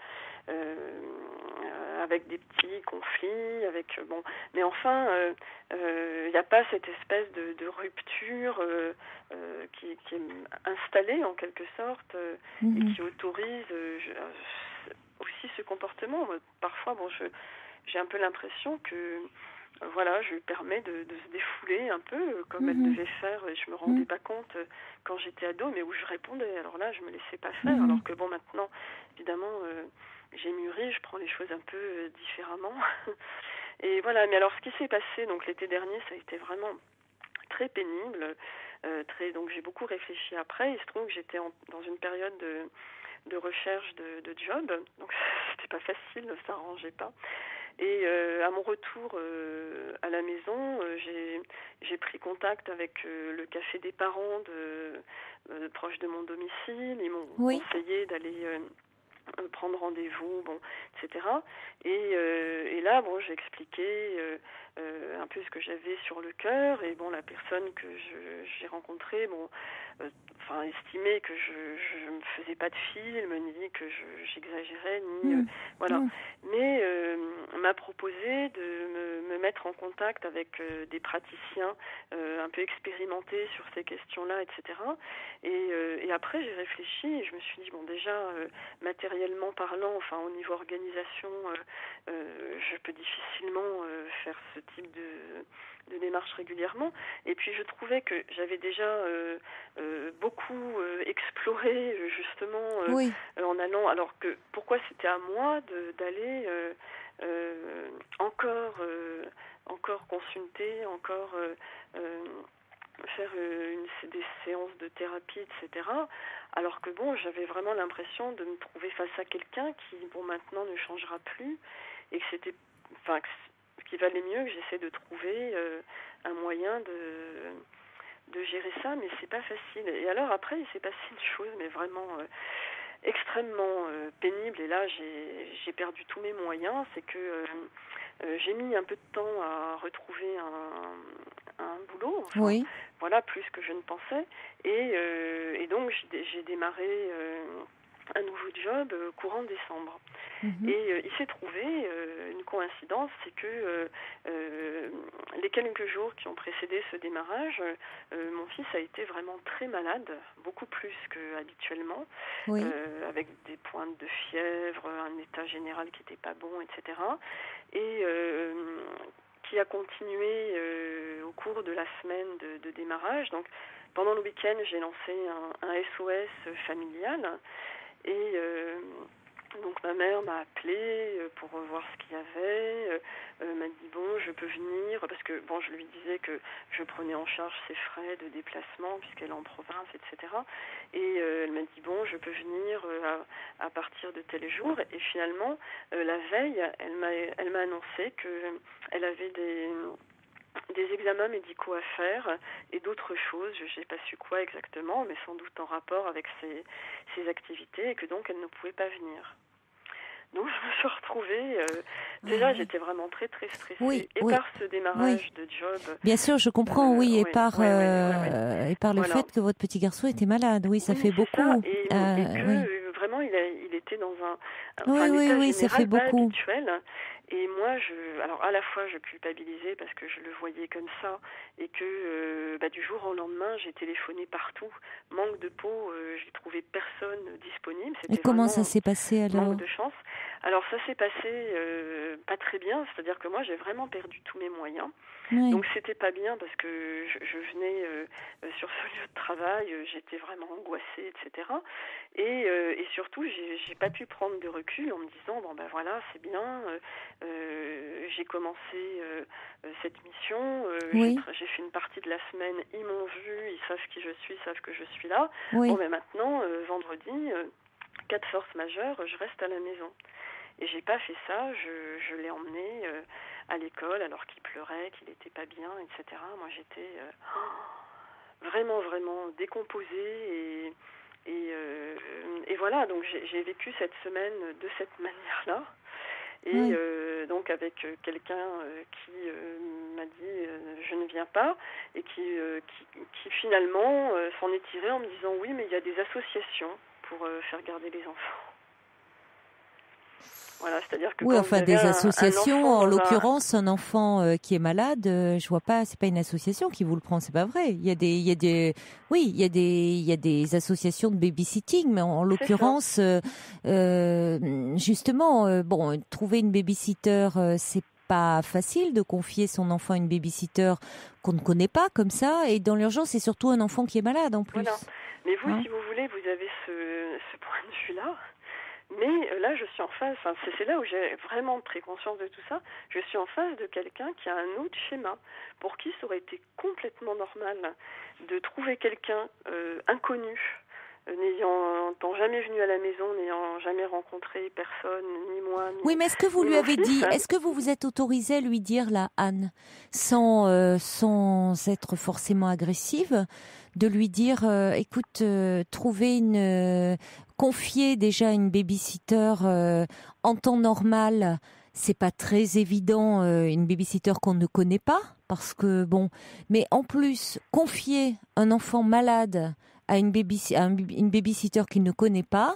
euh, avec des petits conflits, avec euh, bon, mais enfin, il euh, euh, n'y a pas cette espèce de, de rupture euh, euh, qui, qui est installée en quelque sorte euh,
Mhm.
et qui autorise euh, je, euh, aussi ce comportement. Moi, parfois, bon, je j'ai un peu l'impression que euh, voilà, je lui permets de, de se défouler un peu euh, comme
Mhm.
elle devait faire et je me rendais
Mhm.
pas compte euh, quand j'étais ado, mais où je répondais. Alors là, je me laissais pas faire,
Mhm.
alors que bon, maintenant, évidemment, euh, j'ai mûri, je prends les choses un peu euh, différemment. Et voilà, mais alors ce qui s'est passé donc l'été dernier, ça a été vraiment très pénible. Euh, très, donc j'ai beaucoup réfléchi après. Il se trouve que j'étais en, dans une période de de recherche de, de job. Donc c'était pas facile, ça s'arrangeait pas. Et euh, à mon retour euh, à la maison, euh, j'ai, j'ai pris contact avec euh, le café des parents de, euh, proche de mon domicile. Ils m'ont oui. conseillé d'aller euh, prendre rendez-vous, bon, et cetera. Et, euh, et là, bon, j'ai expliqué euh, euh, un peu ce que j'avais sur le cœur. Et bon, la personne que je, j'ai rencontrée, bon, euh, enfin, estimait que je ne me faisais pas de film, ni que je, j'exagérais, ni mmh. euh, voilà. Mmh. Mais euh, m'a proposé de me, me mettre en contact avec euh, des praticiens euh, un peu expérimentés sur ces questions-là, et cetera. Et, euh, et après, j'ai réfléchi et je me suis dit, bon, déjà, euh, matériellement parlant, enfin, au niveau organisation, euh, euh, je peux difficilement euh, faire ce type de, de démarche régulièrement. Et puis, je trouvais que j'avais déjà euh, euh, beaucoup euh, exploré, justement, euh, oui. euh, en allant, alors que, pourquoi c'était à moi de, d'aller euh, euh, encore, euh, encore consulter, encore... Euh, euh, faire une, des séances de thérapie, et cetera. Alors que bon, j'avais vraiment l'impression de me trouver face à quelqu'un qui, bon, maintenant ne changera plus et que c'était, enfin, qu'il valait mieux que j'essaie de trouver euh, un moyen de, de gérer ça, mais c'est pas facile. Et alors après, il s'est passé une chose, mais vraiment euh, extrêmement euh, pénible. Et là, j'ai, j'ai perdu tous mes moyens. C'est que euh, euh, j'ai mis un peu de temps à retrouver un, un boulot. Enfin, oui. Voilà, plus que je ne pensais. Et, euh, et donc, j'ai, j'ai démarré euh, un nouveau job euh, courant décembre. Mmh. Et euh, il s'est trouvé euh, une coïncidence, c'est que euh, euh, les quelques jours qui ont précédé ce démarrage, euh, mon fils a été vraiment très malade, beaucoup plus qu'habituellement, oui. euh, avec des pointes de fièvre, un état général qui n'était pas bon, et cetera. Et euh, qui a continué euh, au cours de la semaine de, de démarrage. Donc, pendant le week-end, j'ai lancé un, un S O S familial et euh, donc ma mère m'a appelée pour voir ce qu'il y avait, euh, m'a dit bon, je peux venir, parce que bon, je lui disais que je prenais en charge ses frais de déplacement puisqu'elle est en province, et cetera. Et euh, elle m'a dit bon, je peux venir euh, à, à partir de tel jour. Et finalement, euh, la veille, elle m'a, elle m'a annoncé qu'elle avait des des examens médicaux à faire et d'autres choses, je n'ai pas su quoi exactement, mais sans doute en rapport avec ses, ses activités et que donc elle ne pouvait pas venir. Donc je me suis retrouvée, euh, déjà ah, oui. j'étais vraiment très très stressée oui, et oui. par ce démarrage oui. de job.
Bien sûr, je comprends, euh, oui, et, oui, par, oui, euh, oui, oui, oui. et par le voilà. fait que votre petit garçon était malade, oui, ça
oui,
fait beaucoup.
Ça. Et, euh, et que oui. vraiment il, a, il était dans un, un
oui,
enfin,
oui,
état
oui,
général
ça fait
pas
beaucoup.
habituel. Et moi, je, alors à la fois je culpabilisais parce que je le voyais comme ça et que euh, bah, du jour au lendemain, j'ai téléphoné partout. Manque de peau, euh, j'ai trouvé personne disponible. C'était
et comment ça s'est passé alors ?
Manque de chance. Alors ça s'est passé euh, pas très bien, c'est-à-dire que moi j'ai vraiment perdu tous mes moyens. Oui. Donc c'était pas bien parce que je, je venais euh, sur ce lieu de travail, euh, j'étais vraiment angoissée, et cetera. Et, euh, et surtout j'ai, j'ai pas pu prendre de recul en me disant bon ben voilà c'est bien, euh, euh, j'ai commencé euh, cette mission, euh, oui. j'ai, j'ai fait une partie de la semaine, ils m'ont vu, ils savent qui je suis, ils savent que je suis là. Oui. Bon mais maintenant euh, vendredi, euh, cas de force majeure, je reste à la maison. Et j'ai pas fait ça, je, je l'ai emmené euh, à l'école alors qu'il pleurait, qu'il était pas bien, et cetera. Moi j'étais euh, oh, vraiment vraiment décomposée et et, euh, et voilà, donc j'ai, j'ai vécu cette semaine de cette manière-là. Et oui. euh, donc avec quelqu'un euh, qui euh, m'a dit euh, je ne viens pas et qui, euh, qui, qui finalement euh, s'en est tiré en me disant oui mais il y a des associations pour euh, faire garder les enfants. Voilà, c'est-à-dire que
oui,
quand
enfin
vous
des
avez
associations,
un, un
en l'occurrence, un enfant euh, qui est malade, euh, je vois pas, c'est pas une association qui vous le prend, c'est pas vrai. Il y a des, il y a des, oui, il y a des, il y a des associations de babysitting, mais en, en l'occurrence, euh, euh, justement, euh, bon, trouver une babysitter, euh, c'est pas facile de confier son enfant à une babysitter qu'on ne connaît pas comme ça, et dans l'urgence, c'est surtout un enfant qui est malade en plus.
Voilà. Mais vous, hein? Si vous voulez, vous avez ce, ce point de vue-là. Mais là, je suis en face, enfin, c'est, c'est là où j'ai vraiment pris conscience de tout ça, je suis en face de quelqu'un qui a un autre schéma, pour qui ça aurait été complètement normal de trouver quelqu'un euh, inconnu, euh, n'ayant étant jamais venu à la maison, n'ayant jamais rencontré personne, ni moi, ni
Oui, mais est-ce que vous
ni
lui
mon
avez
fils.
dit, est-ce que vous vous êtes autorisé à lui dire, là, Anne, sans, euh, sans être forcément agressive, de lui dire, euh, écoute, euh, trouver une, euh, confier déjà une babysitter euh, en temps normal, c'est pas très évident, euh, une babysitter qu'on ne connaît pas, parce que bon, mais en plus, confier un enfant malade à une, baby, à une babysitter qu'il ne connaît pas,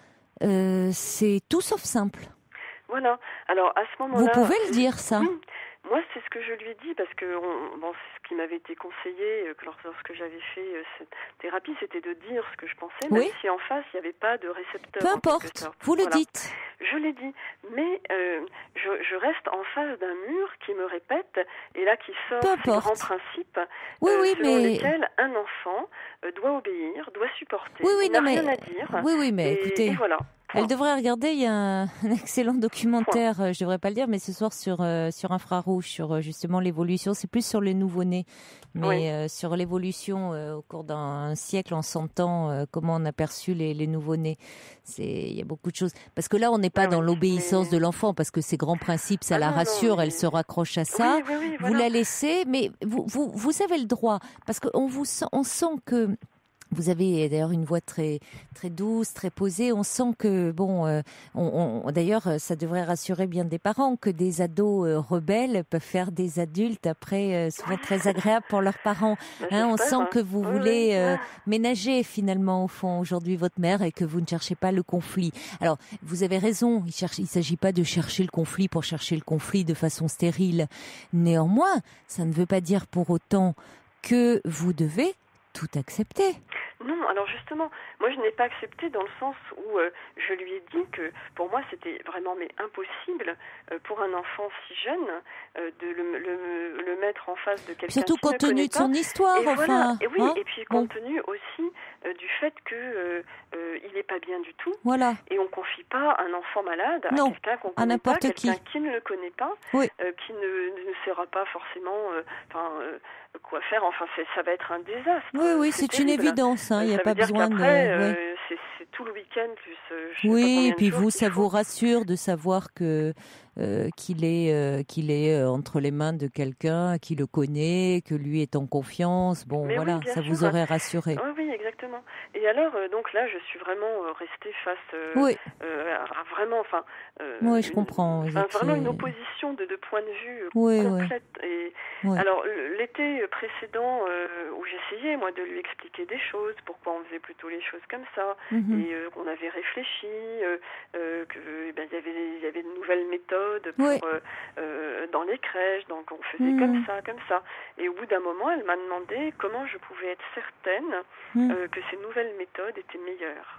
euh, c'est tout sauf simple.
Voilà. Alors à ce moment-là,
vous pouvez le dire ça.
Oui. Moi, c'est ce que je lui dis parce que on, bon, c'est ce qui m'avait été conseillé euh, que lorsque j'avais fait euh, cette thérapie, c'était de dire ce que je pensais, même
oui.
si en face il n'y avait pas de récepteur.
Peu importe, vous le
voilà.
dites.
Je l'ai dit, mais euh, je, je reste en face d'un mur qui me répète et là qui sort ces grands principes
oui,
euh,
oui,
selon
mais...
lesquels un enfant euh, doit obéir, doit supporter,
oui, oui,
il n'a
non,
rien
mais...
à dire.
Oui, oui, mais
et,
écoutez.
Et voilà.
Elle devrait regarder, il y a un, un excellent documentaire, Point. je devrais pas le dire, mais ce soir sur euh, sur Infrarouge, sur euh, justement l'évolution, c'est plus sur les nouveau-nés, mais oui. euh, sur l'évolution euh, au cours d'un siècle, en cent ans, euh, comment on a perçu les, les nouveau-nés. C'est, il y a beaucoup de choses. Parce que là, on n'est pas ah, dans oui, l'obéissance mais... de l'enfant, parce que ces grands principes, ça ah, la non, rassure, non, mais... elle se raccroche à ça.
Oui, oui, oui,
vous
voilà.
la laissez, mais vous vous vous avez le droit, parce qu'on vous sent, on sent que vous avez d'ailleurs une voix très très douce, très posée. On sent que bon, euh, on, on, d'ailleurs, ça devrait rassurer bien des parents que des ados euh, rebelles peuvent faire des adultes après euh, souvent très agréables pour leurs parents. Hein, on sent que vous oui, voulez oui. Euh, ménager finalement au fond aujourd'hui votre mère et que vous ne cherchez pas le conflit. Alors vous avez raison. Il cherche, il s'agit pas de chercher le conflit pour chercher le conflit de façon stérile. Néanmoins, ça ne veut pas dire pour autant que vous devez tout accepter.
Non, alors justement, moi je n'ai pas accepté dans le sens où euh, je lui ai dit que pour moi c'était vraiment mais impossible euh, pour un enfant si jeune euh, de le, le, le mettre en face de quelqu'un
surtout
qui ne connaît pas.
Surtout compte tenu de son histoire,
et
enfin.
Voilà, et oui,
hein
et puis compte tenu aussi euh, du fait que euh, euh, il n'est pas bien du tout.
Voilà.
Et on confie pas un enfant malade
non,
à quelqu'un qu'on
connaît
pas,
quelqu'un
qui. qui ne le connaît pas,
oui.
euh, qui ne, ne saura pas forcément, enfin. Euh, quoi faire, enfin c'est, ça va être un désastre.
Oui, oui, c'est, c'est une évidence, il hein, n'y a pas besoin de...
Euh,
oui.
c'est, c'est tout le week-end plus... Euh, je
oui, et puis vous, ça
faut.
vous rassure de savoir que euh, qu'il est, euh, qu'il est euh, entre les mains de quelqu'un qui le connaît, que lui est en confiance, bon
Mais
voilà,
oui,
ça
sûr.
vous aurait rassuré.
Oui, oui, exactement. Et alors, euh, donc là, je suis vraiment euh, restée face euh,
oui.
euh, à vraiment, enfin... Euh,
oui, je comprends.
Enfin, vraiment une opposition de, de point de vue
oui,
complète.
Oui.
Et
oui.
alors, l'été précédent, euh, où j'essayais, moi, de lui expliquer des choses, pourquoi on faisait plutôt les choses comme ça,
mm-hmm.
et euh, qu'on avait réfléchi, euh, euh, que eh ben, y avait, y avait de nouvelles méthodes pour,
oui.
euh, euh, dans les crèches, donc on faisait mm-hmm. comme ça, comme ça. Et au bout d'un moment, elle m'a demandé comment je pouvais être certaine mm. euh, que ces nouvelles méthodes étaient meilleures.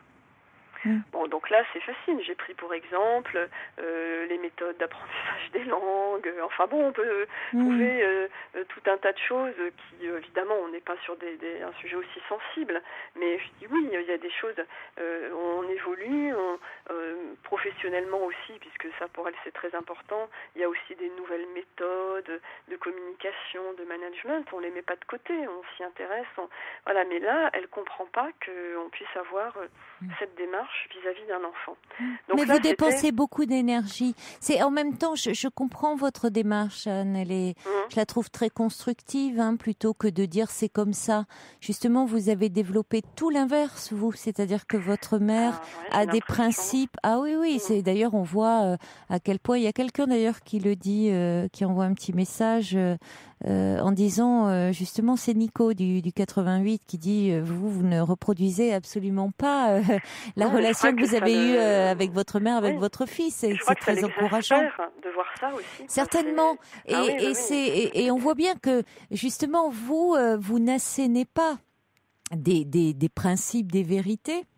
Bon, donc là, c'est facile. J'ai pris pour exemple euh, les méthodes d'apprentissage des langues. Enfin bon, on peut mmh. trouver euh, tout un tas de choses qui, euh, évidemment, on n'est pas sur des, des, un sujet aussi sensible. Mais je dis oui, il y a des choses, euh, on évolue, on, euh, professionnellement aussi, puisque ça, pour elle, c'est très important. Il y a aussi des nouvelles méthodes de communication, de management. On les met pas de côté, on s'y intéresse. On... Voilà, mais là, elle comprend pas qu'on puisse avoir euh, mmh. cette démarche vis-à-vis d'un enfant. Donc
mais
là,
vous dépensez
c'était...
beaucoup d'énergie. C'est en même temps, je, je comprends votre démarche, Anne. Elle est, mmh. je la trouve très constructive, hein, plutôt que de dire c'est comme ça. Justement, vous avez développé tout l'inverse, vous, c'est-à-dire que votre mère ah, ouais, a des principes. Ah oui, oui. Mmh. C'est d'ailleurs, on voit euh, à quel point il y a quelqu'un d'ailleurs qui le dit, euh, qui envoie un petit message. Euh, Euh, en disant euh, justement c'est Nico du, du quatre-vingt-huit qui dit euh, vous vous ne reproduisez absolument pas euh, la
non,
relation que, que vous avez eue euh, avec votre mère, avec
oui.
votre fils, et
je
c'est très encourageant
de voir ça aussi.
certainement et, ah oui, et, oui, c'est, oui. Et, et on voit bien que justement vous euh, vous n'assénez pas des, des, des principes, des vérités.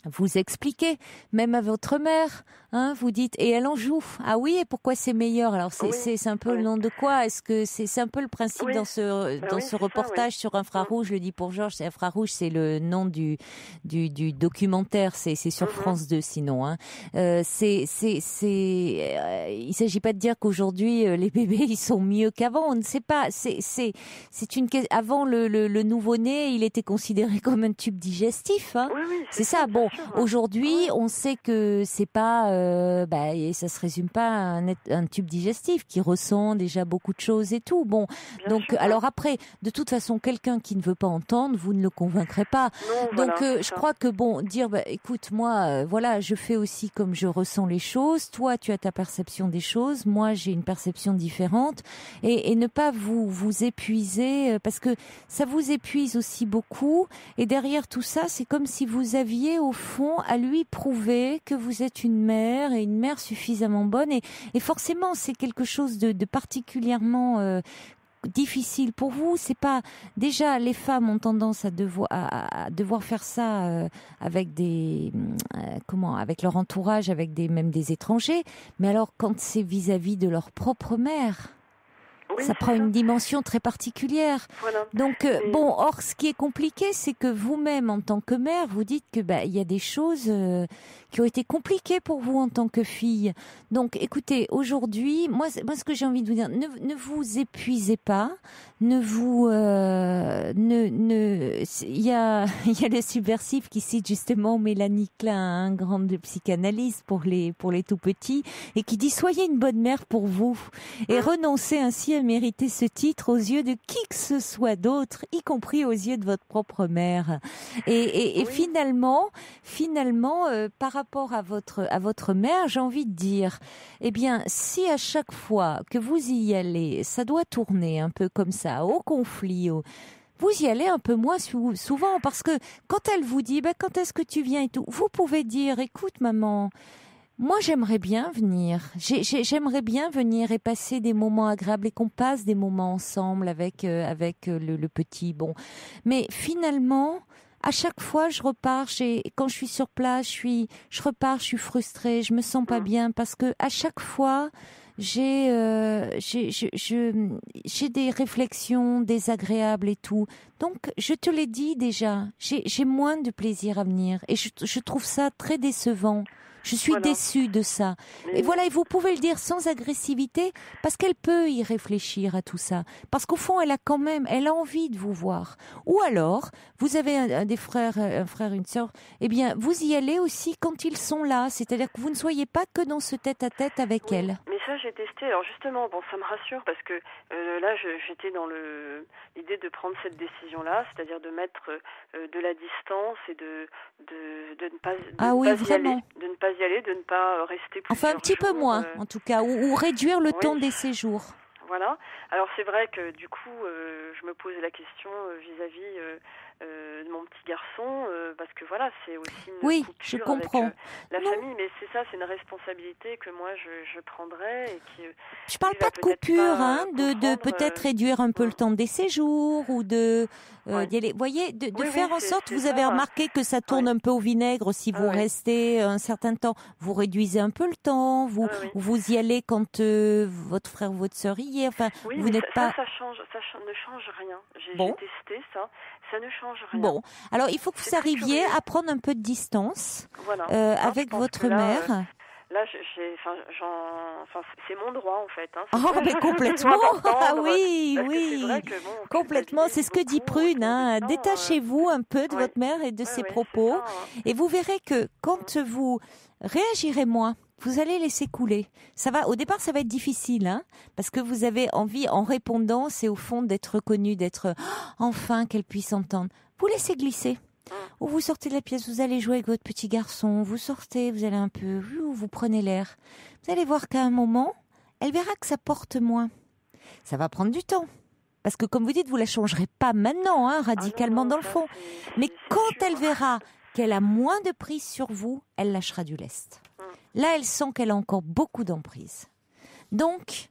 vous expliquez, même à votre mère, hein, vous dites, et elle en joue. Ah oui, et pourquoi c'est meilleur? Alors c'est, oui, c'est, c'est un peu oui. le nom de quoi? Est-ce que c'est, c'est un peu le principe oui. dans ce, bah dans oui, ce reportage ça, oui. sur Infrarouge, je le dis pour Georges, c'est Infrarouge, c'est le nom du, du, du documentaire, c'est, c'est sur mm-hmm. France deux sinon. Hein. Euh, c'est, c'est, c'est, euh, il s'agit pas de dire qu'aujourd'hui euh, les bébés ils sont mieux qu'avant, on ne sait pas. C'est, c'est, c'est une avant le, le, le nouveau-né, il était considéré comme un tube digestif. Hein.
Oui, oui,
c'est, c'est ça. Bon. Aujourd'hui, ouais. on sait que c'est pas, euh, bah, et ça se résume pas à un, un tube digestif qui ressent déjà beaucoup de choses et tout. Bon, Bien donc sûr, alors ouais. après, de toute façon, quelqu'un qui ne veut pas entendre, vous ne le convaincrez pas.
Non,
donc,
voilà,
euh, je crois que bon, dire, bah, écoute, moi, euh, voilà, je fais aussi comme je ressens les choses. Toi, tu as ta perception des choses. Moi, j'ai une perception différente, et, et ne pas vous vous épuiser, parce que ça vous épuise aussi beaucoup. Et derrière tout ça, c'est comme si vous aviez au fond à lui prouver que vous êtes une mère et une mère suffisamment bonne, et, et forcément c'est quelque chose de, de particulièrement euh, difficile pour vous. C'est pas déjà les femmes ont tendance à devoir à, à devoir faire ça euh, avec des euh, comment avec leur entourage, avec des même des étrangers, mais alors quand c'est vis-à-vis de leur propre mère, oui, ça prend ça. une dimension très particulière.
Voilà.
Donc euh, bon, or ce qui est compliqué, c'est que vous-même en tant que mère, vous dites que bah il y a des choses euh, qui ont été compliquées pour vous en tant que fille. Donc écoutez, aujourd'hui, moi moi ce que j'ai envie de vous dire, ne ne vous épuisez pas, ne vous euh, ne ne il y a il y a le Subversif qui cite justement Mélanie Klein, un grande psychanalyste pour les pour les tout petits, et qui dit soyez une bonne mère pour vous et mmh. renoncez ainsi à mériter ce titre aux yeux de qui que ce soit d'autre, y compris aux yeux de votre propre mère. Et, et, et oui. finalement, finalement, euh, par rapport à votre à votre mère, j'ai envie de dire, eh bien, si à chaque fois que vous y allez, ça doit tourner un peu comme ça, au conflit, au vous y allez un peu moins sou- souvent, parce que quand elle vous dit, bah, quand est-ce que tu viens et tout, vous pouvez dire, écoute maman, moi, j'aimerais bien venir. J'ai, j'ai, j'aimerais bien venir et passer des moments agréables et qu'on passe des moments ensemble avec euh, avec euh, le, le petit. Bon, mais finalement, à chaque fois, je repars. J'ai, quand je suis sur place, je suis, je repars. Je suis frustrée. Je me sens pas bien parce que à chaque fois, j'ai, euh, j'ai, je, je, j'ai des réflexions désagréables et tout. Donc, je te l'ai dit déjà. J'ai, j'ai moins de plaisir à venir et je, je trouve ça très décevant. Je suis voilà. déçue de ça. Mais... Et voilà, et vous pouvez le dire sans agressivité, parce qu'elle peut y réfléchir à tout ça. Parce qu'au fond, elle a quand même, elle a envie de vous voir. Ou alors, vous avez un, un des frères, un frère, une sœur, eh bien, vous y allez aussi quand ils sont là. C'est-à-dire que vous ne soyez pas que dans ce tête-à-tête avec
oui,
elle.
Mais ça, j'ai testé. Alors justement, bon, ça me rassure parce que euh, là, je, j'étais dans le, l'idée de prendre cette décision-là, c'est-à-dire de mettre euh, de la distance et de, de, de ne pas, de
ah
ne
oui,
pas
vraiment.
y aller, de ne pas y aller, de ne pas rester plusieurs
Enfin, un petit
jours,
peu moins,
euh...
en tout cas, ou, ou réduire le
oui.
temps des séjours.
Voilà. Alors c'est vrai que du coup, euh, je me posais la question euh, vis-à-vis euh, euh, de mon petit garçon, euh, parce que voilà, c'est aussi une
oui,
coupure
je comprends.
avec euh, la
non.
famille, mais c'est ça, c'est une responsabilité que moi je, je prendrais et qui.
Je parle pas de coupure,
pas
hein, de, de peut-être
euh...
réduire un peu
ouais.
le temps des séjours ou de euh,
ouais.
d'y aller. Vous voyez, de, de
oui,
faire
oui,
en
c'est,
sorte.
c'est
vous
ça,
avez remarqué que ça tourne
ouais.
un peu au vinaigre si vous
ah, ouais.
restez un certain temps. Vous réduisez un peu le temps. Vous
ah, oui.
vous y allez quand euh, votre frère ou votre sœur y est. Enfin,
oui,
vous
mais
n'êtes
ça,
pas.
Ça, ça change, ça ne change rien. J'ai,
bon.
j'ai testé ça, ça ne change rien.
Bon, alors il faut que vous
c'est
arriviez à prendre un peu de distance
voilà.
euh,
non,
avec votre
là,
mère.
Euh, Là, j'ai, enfin, j'en, enfin, c'est mon droit en fait. Hein.
Oh, mais complètement. Ah oui, oui.
C'est vrai que, bon,
complètement. C'est ce que dit Prune. Hein.
Temps,
détachez-vous
euh...
un peu de
ouais.
votre mère et de
ouais,
ses
ouais,
propos,
ça, hein.
et vous verrez que quand mmh. vous réagirez moins, vous allez laisser couler. Ça va. Au départ, ça va être difficile, hein, parce que vous avez envie, en répondant, c'est au fond d'être reconnu, d'être oh, enfin qu'elle puisse entendre. Vous laissez glisser. Ou vous sortez de la pièce, vous allez jouer avec votre petit garçon, vous sortez, vous allez un peu, vous prenez l'air. Vous allez voir qu'à un moment, elle verra que ça porte moins. Ça va prendre du temps. Parce que comme vous dites, vous la changerez pas maintenant, hein, radicalement ah non, non, dans le fond. C'est, Mais c'est, quand c'est elle verra qu'elle a moins de prise sur vous, elle lâchera du lest. Hum. Là, elle sent qu'elle a encore beaucoup d'emprise. Donc,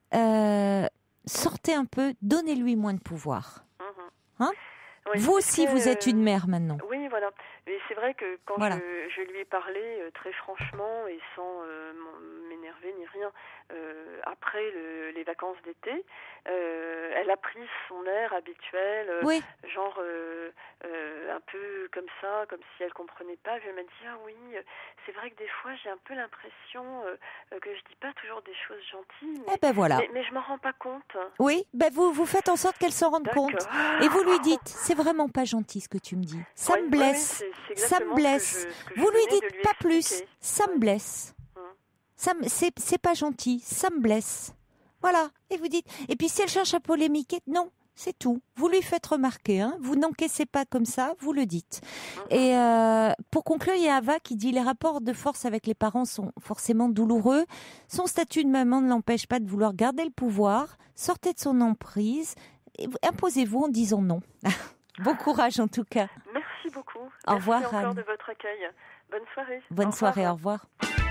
euh, sortez un peu, donnez-lui moins de pouvoir. Hum. Hein? Oui, vous aussi,
que,
vous êtes une mère maintenant.
Oui, voilà. Mais c'est vrai vrai que quand
Voilà.
je, je lui ai parlé euh, très franchement et sans euh, m'énerver ni rien, euh, après le, les vacances d'été, euh, elle a pris son air habituel, euh,
Oui.
genre euh, euh, un peu comme ça, comme si elle comprenait pas. Elle m'a dit ah oui, c'est vrai que des fois j'ai un peu l'impression euh, que je dis pas toujours des choses gentilles, mais,
Eh ben voilà.
mais, mais je m'en rends pas compte.
Oui, ben vous, vous faites en sorte qu'elle s'en rende
D'accord.
compte. Et vous lui dites, c'est vraiment pas gentil ce que tu me dis. Ça
Oui,
me
oui,
blesse.
oui, c'est- c'est
ça me
exactement ce que
blesse.
je- ce que je
Vous lui
venais
dites
de lui
pas plus.
expliquer.
Ça me
Ouais.
blesse.
Hum.
Ça me, c'est, c'est pas gentil. Ça me blesse. Voilà. Et vous dites. Et puis si elle cherche à polémiquer, non. C'est tout. Vous lui faites remarquer. Hein. Vous n'encaissez pas comme ça. Vous le dites. Et euh, pour conclure, il y a Ava qui dit les rapports de force avec les parents sont forcément douloureux. Son statut de maman ne l'empêche pas de vouloir garder le pouvoir. Sortez de son emprise. Et imposez-vous en disant non. Bon courage en tout cas.
Merci beaucoup.
Au
Merci
revoir,
encore
Anne.
de votre accueil. Bonne soirée.
Bonne
Au
soirée.
revoir.
Au revoir.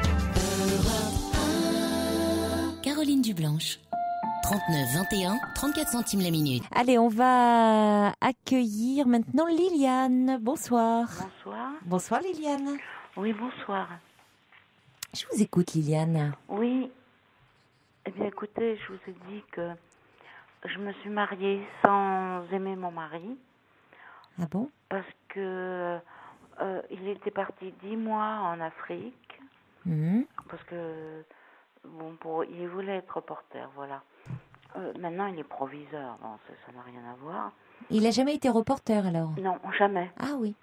Caroline Dublanche. trente-neuf vingt et un, trente-quatre centimes la minute.
Allez, on va accueillir maintenant Liliane. Bonsoir.
Bonsoir.
Bonsoir Liliane.
Oui, bonsoir.
Je vous écoute Liliane.
Oui. Eh bien, écoutez, je vous ai dit que je me suis mariée sans aimer mon mari.
Ah bon?
Parce que euh, il était parti dix mois en Afrique.
Mmh.
Parce que, bon, pour, il voulait être reporter, voilà. Euh, maintenant, il est proviseur. Bon, ça, ça n'a rien à voir.
Il n'a jamais été reporter alors?
Non, jamais.
Ah oui.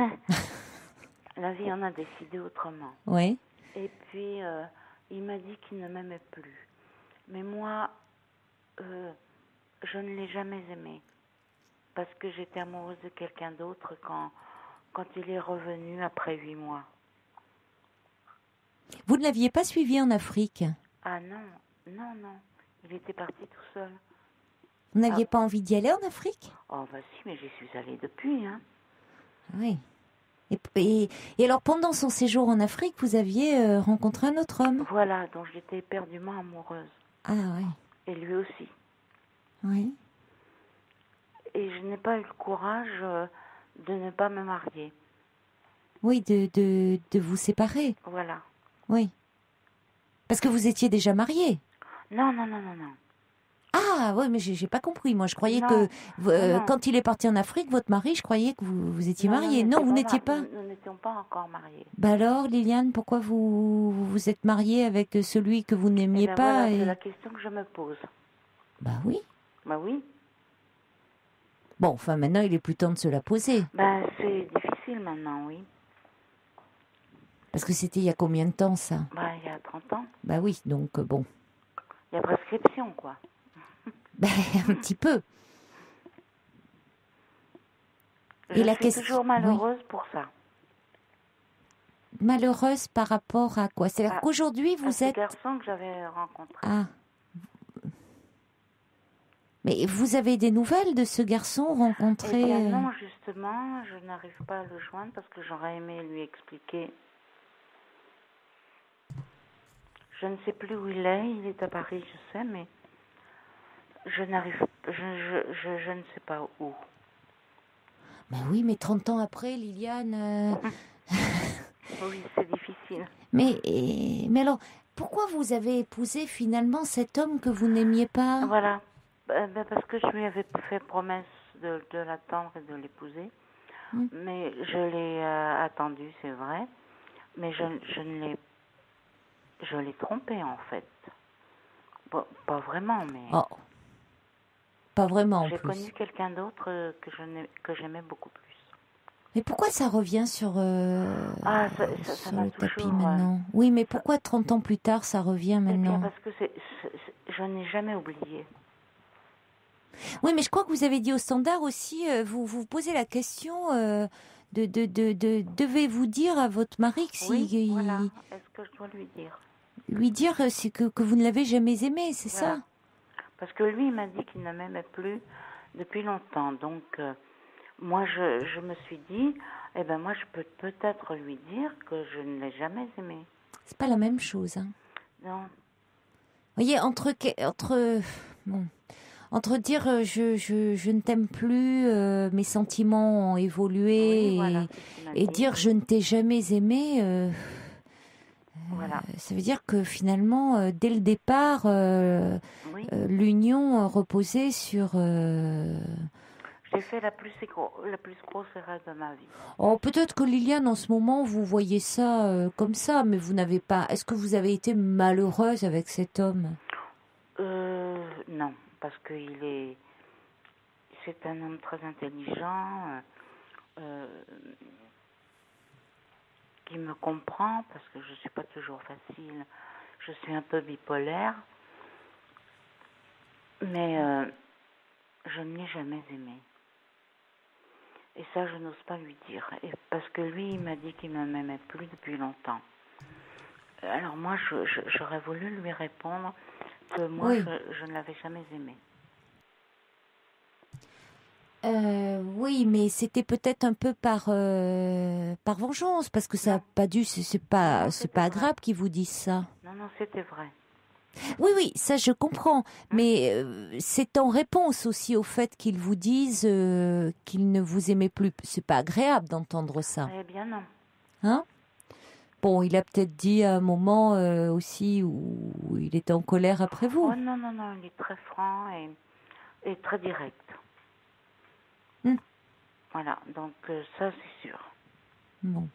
La vie en a décidé autrement.
Oui.
Et puis, euh, il m'a dit qu'il ne m'aimait plus. Mais moi, euh, je ne l'ai jamais aimé. Parce que j'étais amoureuse de quelqu'un d'autre quand, quand il est revenu après huit mois.
Vous ne l'aviez pas suivi en Afrique?
Ah non, non, non. Il était parti tout seul.
Vous n'aviez
Ah.
pas envie d'y aller en Afrique?
Oh, bah si, mais j'y suis allée depuis, hein.
Oui. Et, et, et alors, pendant son séjour en Afrique, vous aviez euh, rencontré un autre homme?
Voilà, dont j'étais éperdument amoureuse.
Ah oui.
Et lui aussi.
Oui.
Et je n'ai pas eu le courage euh, de ne pas me marier.
Oui, de, de, de vous séparer.
Voilà.
Oui. Parce que vous étiez déjà mariée.
Non, non, non, non, non.
Ah, oui, mais j'ai, j'ai pas compris. Moi, je croyais
Non.
que euh,
Non.
quand il est parti en Afrique, votre mari, je croyais que vous, vous étiez
Non,
mariée.
nous
Non, vous n'étiez
mar-
pas.
Nous nous n'étions pas encore mariés.
Bah alors, Liliane, pourquoi vous vous, vous êtes mariée avec celui que vous n'aimiez
Eh ben
pas
voilà,
et...
c'est la question que je me pose.
Bah oui.
Bah oui.
Bon, enfin, maintenant, il est plus temps de se la poser.
Bah c'est difficile maintenant, oui.
Parce que c'était il y a combien de temps, ça?
Bah il y a trente ans.
Bah oui, donc euh, bon.
Il y a prescription, quoi.
Ben, un petit peu.
Je
Et la
suis
question-
toujours malheureuse pour ça.
Malheureuse par rapport à quoi? C'est-à-dire
Ah,
qu'aujourd'hui,
À
vous
ce
êtes...
garçon que j'avais rencontré.
Ah. Mais vous avez des nouvelles de ce garçon rencontré?
Eh bien
euh,
non, justement, je n'arrive pas à le joindre parce que j'aurais aimé lui expliquer. Je ne sais plus où il est, il est à Paris, je sais, mais je n'arrive, je, je, je, je ne sais pas où.
Ben oui, mais trente ans après, Liliane... euh,
Oui, c'est difficile.
Mais, et- mais alors, pourquoi vous avez épousé finalement cet homme que vous n'aimiez pas?
Voilà, Bah, bah, parce que je lui avais fait promesse de, de l'attendre et de l'épouser,
Mm.
mais je l'ai euh, attendu, c'est vrai, mais je, je ne l'ai, je l'ai trompé en fait. Bon, pas vraiment, mais
Oh. Pas vraiment en
j'ai
plus.
connu quelqu'un d'autre euh, que je n'ai- que j'aimais beaucoup plus.
Mais pourquoi ça revient sur, euh,
Ah, ça- ça- ça
sur
m'a
le tapis
toujours, euh,
maintenant? Oui, mais pourquoi trente ans plus tard ça revient
Eh bien,
maintenant?
parce que c'est, c'est- c'est- je n'ai jamais oublié.
Oui, mais je crois que vous avez dit au standard aussi, euh, vous vous posez la question euh, de, de, de, de devez-vous dire à votre mari que si
Oui,
il-
voilà. Est-ce que je dois lui dire?
lui dire euh, c'est que, que vous ne l'avez jamais aimé, c'est
Voilà.
ça?
Parce que lui, il m'a dit qu'il ne m'aimait plus depuis longtemps. Donc, euh, moi, je, je me suis dit, eh ben moi, je peux peut-être lui dire que je ne l'ai jamais aimé.
C'est pas la même chose. Hein.
Non.
Vous voyez, entre, que- entre, bon, entre dire euh, je, je, je ne t'aime plus, euh, mes sentiments ont évolué,
Oui, voilà,
et,
c'est ce qu'il m'a
et
dit.
dire je ne t'ai jamais aimé, euh,
Voilà.
euh, ça veut dire que finalement, euh, dès le départ, euh,
Oui.
euh, l'union euh, reposait sur... euh,
J'ai fait la plus, gros, la plus grosse erreur de ma vie.
Oh, peut-être que Liliane, en ce moment, vous voyez ça euh, comme ça, mais vous n'avez pas... Est-ce que vous avez été malheureuse avec cet homme?
Euh, non, parce qu'il est... C'est un homme très intelligent, euh, euh, qui me comprend, parce que je ne suis pas toujours facile. Je suis un peu bipolaire, mais euh, je ne l'ai jamais aimé. Et ça, je n'ose pas lui dire. Et parce que lui, il m'a dit qu'il ne m'aimait plus depuis longtemps. Alors moi, je, je, j'aurais voulu lui répondre que moi,
Oui.
je, je ne l'avais jamais aimé.
Euh, oui, mais c'était peut-être un peu par euh, par vengeance, parce que ça n'a pas dû, c'est c'est pas
Non,
c'est
c'était
pas
vrai.
agréable qu'ils vous disent ça.
Non, non, c'était vrai.
Oui, oui, ça je comprends, mais euh, c'est en réponse aussi au fait qu'ils vous disent euh, qu'ils ne vous aimaient plus. C'est pas agréable d'entendre ça,
Eh bien non.
hein? Bon, il a peut-être dit à un moment euh, aussi où il était en colère après vous.
Oh non, non, non, il est très franc et, et très direct.
Hmm.
Voilà, donc euh, ça c'est sûr.
Bon.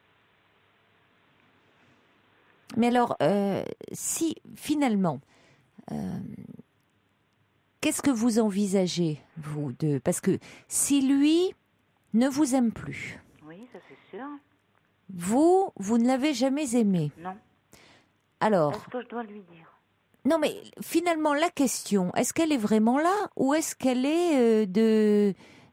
Mais alors, euh, si finalement, euh, qu'est-ce que vous envisagez, vous, de... Parce que si lui ne vous aime plus,
Oui, ça c'est sûr.
vous, vous ne l'avez jamais aimé.
Non.
Alors,
Est-ce que je dois lui dire?
non mais finalement, la question, est-ce qu'elle est vraiment là ou est-ce qu'elle est euh, de...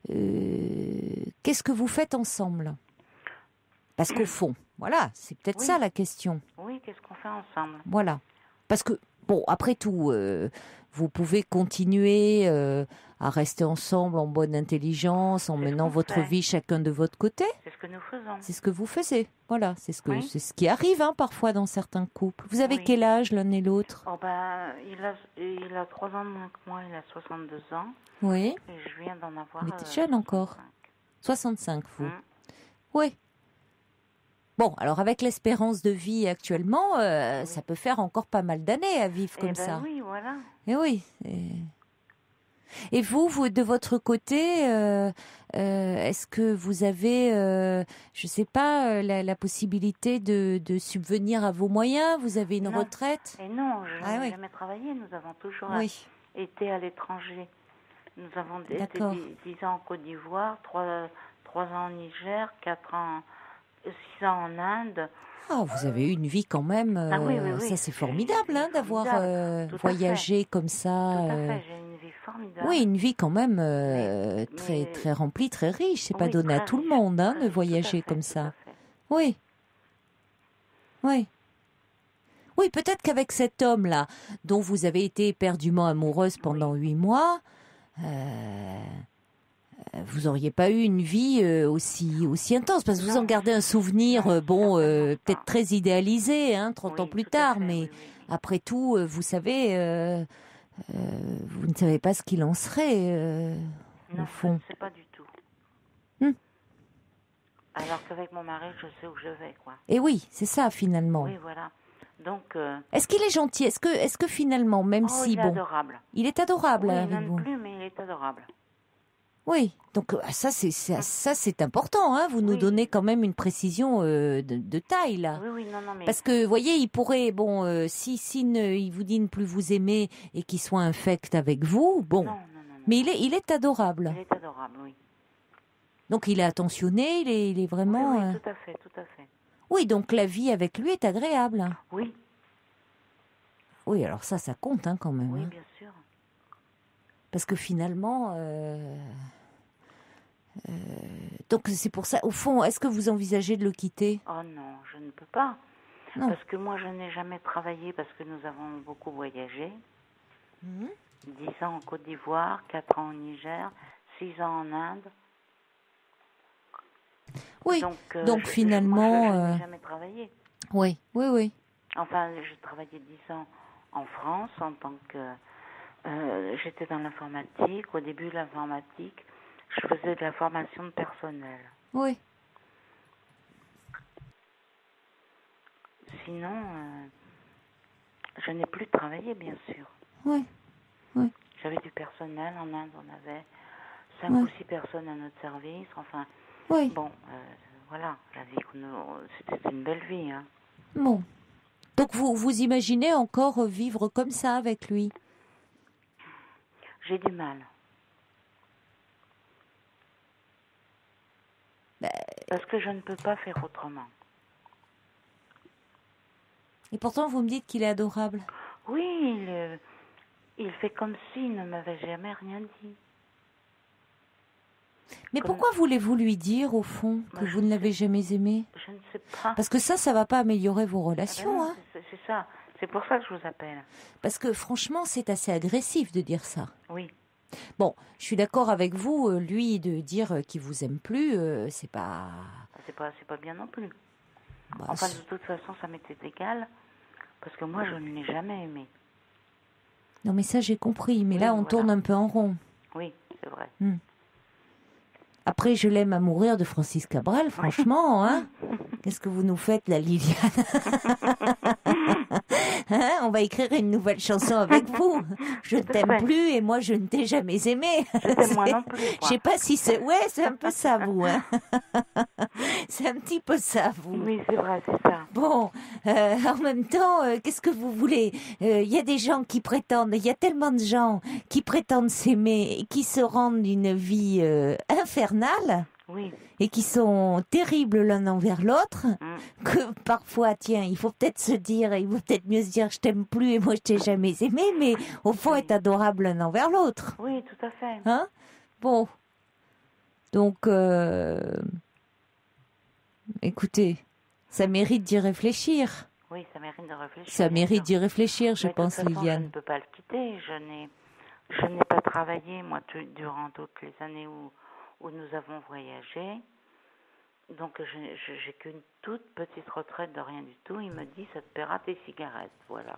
euh, qu'est-ce que vous faites ensemble? Parce qu'au fond, voilà, c'est peut-être
Oui.
ça la question.
Oui, qu'est-ce qu'on fait ensemble?
Voilà. Parce que, bon, après tout, euh, vous pouvez continuer euh, à rester ensemble en bonne intelligence, en
C'est ce
menant
qu'on
votre
fait.
vie chacun de votre côté.
C'est ce que nous faisons.
C'est ce que vous faisiez. Voilà, c'est ce, que,
Oui.
c'est ce qui arrive hein, parfois dans certains couples. Vous avez
Oui.
quel âge l'un et l'autre?
Oh ben, il a, il a trois ans de moins que moi, il a soixante-deux ans.
Oui.
Et je viens d'en avoir.
Il était
euh,
jeune encore.
soixante-cinq.
soixante-cinq, vous.
Hum.
Oui. Bon, alors avec l'espérance de vie actuellement, euh,
Oui.
ça peut faire encore pas mal d'années à vivre
Eh
comme
ben
ça.
oui, voilà.
Et oui. Et, et vous, vous, de votre côté, euh, euh, est-ce que vous avez, euh, je sais pas, euh, la, la possibilité de, de subvenir à vos moyens? Vous avez une
Non.
retraite?
Et non, je
Ah
n'ai
oui.
jamais travaillé. Nous avons toujours
Oui.
été à l'étranger. Nous avons été
D'accord.
dix, dix ans en Côte d'Ivoire, trois, trois ans en Niger, quatre ans, six ans en Inde.
Ah, vous avez eu une vie quand même.
Ah oui, oui,
euh,
oui.
Ça, c'est
J'ai
formidable,
une vie
hein, d'avoir
formidable.
euh,
Tout à
voyagé comme ça.
Tout à
euh,
fait, j'ai une vie formidable.
Oui, une vie quand même euh,
Mais-
très
mais-
très remplie, très riche. C'est pas
Oui,
donné à
très
tout le
riche,
monde hein,
très
de
riche, tout à
voyager
fait,
comme
tout à
ça.
fait.
Oui. Oui. Oui, peut-être qu'avec cet homme-là, dont vous avez été éperdument amoureuse pendant huit mois, euh, vous auriez pas eu une vie euh, aussi aussi intense, parce que vous
Non.
en gardez un souvenir,
Non,
euh, bon, euh,
certainement pas.
peut-être très idéalisé, hein, trente ans
Oui,
plus
tout à
tard,
fait,
mais
oui, oui.
après tout, euh, vous savez, euh, euh, vous ne savez pas ce qu'il en serait, euh,
Non,
au fond.
c'est pas du tout.
Hmm.
Alors qu'avec mon mari, je sais où je vais, quoi.
Et oui, c'est ça finalement.
Oui, voilà. Donc, euh,
Est-ce qu'il est gentil? Est-ce que, est-ce que finalement, même
oh,
si
il est
bon,
adorable.
il est adorable
Oui, il
avec
n'aime
vous.
plus, mais il est adorable.
Oui, donc euh, ça c'est ça, ça, c'est important, hein. Vous nous
Oui.
donnez quand même une précision euh, de, de taille là.
Oui, oui, non, non, mais...
Parce que, vous voyez, il pourrait, bon, euh, si, si ne, il vous dit ne plus vous aimer et qu'il soit infect avec vous, bon.
Non, non, non, non.
Mais il est, il est adorable.
Il est adorable, oui.
Donc il est attentionné, il est, il est vraiment.
Oui, oui,
euh,
tout à fait, tout à fait.
Oui, donc la vie avec lui est agréable.
Oui,
Oui, alors ça, ça compte hein, quand même.
oui,
hein.
bien sûr.
Parce que finalement, euh, euh, donc c'est pour ça. Au fond, est-ce que vous envisagez de le quitter?
Oh non, je ne peux pas.
Non.
Parce que moi, je n'ai jamais travaillé parce que nous avons beaucoup voyagé.
Mhm.
dix ans en Côte d'Ivoire, quatre ans au Niger, six ans en Inde.
Oui.
Donc, euh,
Donc,
je- je-
finalement,
moi, je, je
euh,
n'ai jamais travaillé.
Oui, oui, oui.
Enfin, j'ai travaillé dix ans en France en tant que euh, j'étais dans l'informatique. Au début de l'informatique, je faisais de la formation de personnel.
Oui.
Sinon, euh, je n'ai plus travaillé, bien sûr.
Oui. Oui.
J'avais du personnel. En Inde, on avait cinq
oui.
ou six personnes à notre service. Enfin,
oui.
bon, euh, voilà, la vie, que nous, c'était une belle vie. Hein.
Bon. Donc, vous, vous imaginez encore vivre comme ça avec lui?
J'ai du mal.
Ben...
Parce que je ne peux pas faire autrement.
Et pourtant, vous me dites qu'il est adorable.
Oui, il, euh, il fait comme s'il ne m'avait jamais rien dit.
Mais
comme...
pourquoi voulez-vous lui dire, au fond, que Moi, vous ne l'avez sais... jamais aimé?
Je ne sais pas.
Parce que ça, ça ne va pas améliorer vos relations.
Ah ben non,
hein.
c'est, c'est ça. C'est pour ça que je vous appelle.
Parce que franchement, c'est assez agressif de dire ça.
Oui.
Bon, je suis d'accord avec vous, euh, lui, de dire qu'il vous aime plus, euh, c'est pas...
C'est pas, c'est pas bien non plus.
Bah,
enfin,
c'est...
de toute façon, ça m'était égal, parce que moi, je ne l'ai jamais aimé.
Non, mais ça, j'ai compris. Mais
oui,
là, on
voilà.
tourne un peu en rond.
Oui, c'est vrai.
Hmm. Après, je l'aime à mourir de Francis Cabrel, franchement, hein. Qu'est-ce que vous nous faites, la Liliane? Hein, on va écrire une nouvelle chanson avec vous. Je ne t'aime plus et moi, je ne t'ai jamais aimé.
Je t'aime moi non plus.
Je sais pas si c'est... Ouais, c'est un peu ça, vous. Hein. C'est un petit peu ça, vous.
Oui, c'est vrai, c'est ça.
Bon, euh, en même temps, euh, qu'est-ce que vous voulez? Il euh, y a des gens qui prétendent, il y a tellement de gens qui prétendent s'aimer et qui se rendent une vie euh, infernale.
Oui.
Et qui sont terribles l'un envers l'autre, mmh. que parfois, tiens, il faut peut-être se dire, il vaut peut-être mieux se dire je t'aime plus et moi je t'ai jamais aimé, mais au fond
oui.
être adorable l'un envers l'autre.
Oui, tout à fait.
Hein? Bon. Donc, euh... écoutez, ça mérite d'y réfléchir.
Oui, ça mérite de réfléchir.
Ça mérite
sûr.
d'y réfléchir, je
mais
pense,
de toute façon,
Liliane.
Je ne peux pas le quitter. Je n'ai, je n'ai pas travaillé, moi, t- durant toutes les années où où nous avons voyagé. Donc, je, je, j'ai qu'une toute petite retraite de rien du tout. Il me dit, ça te paiera tes cigarettes. Voilà.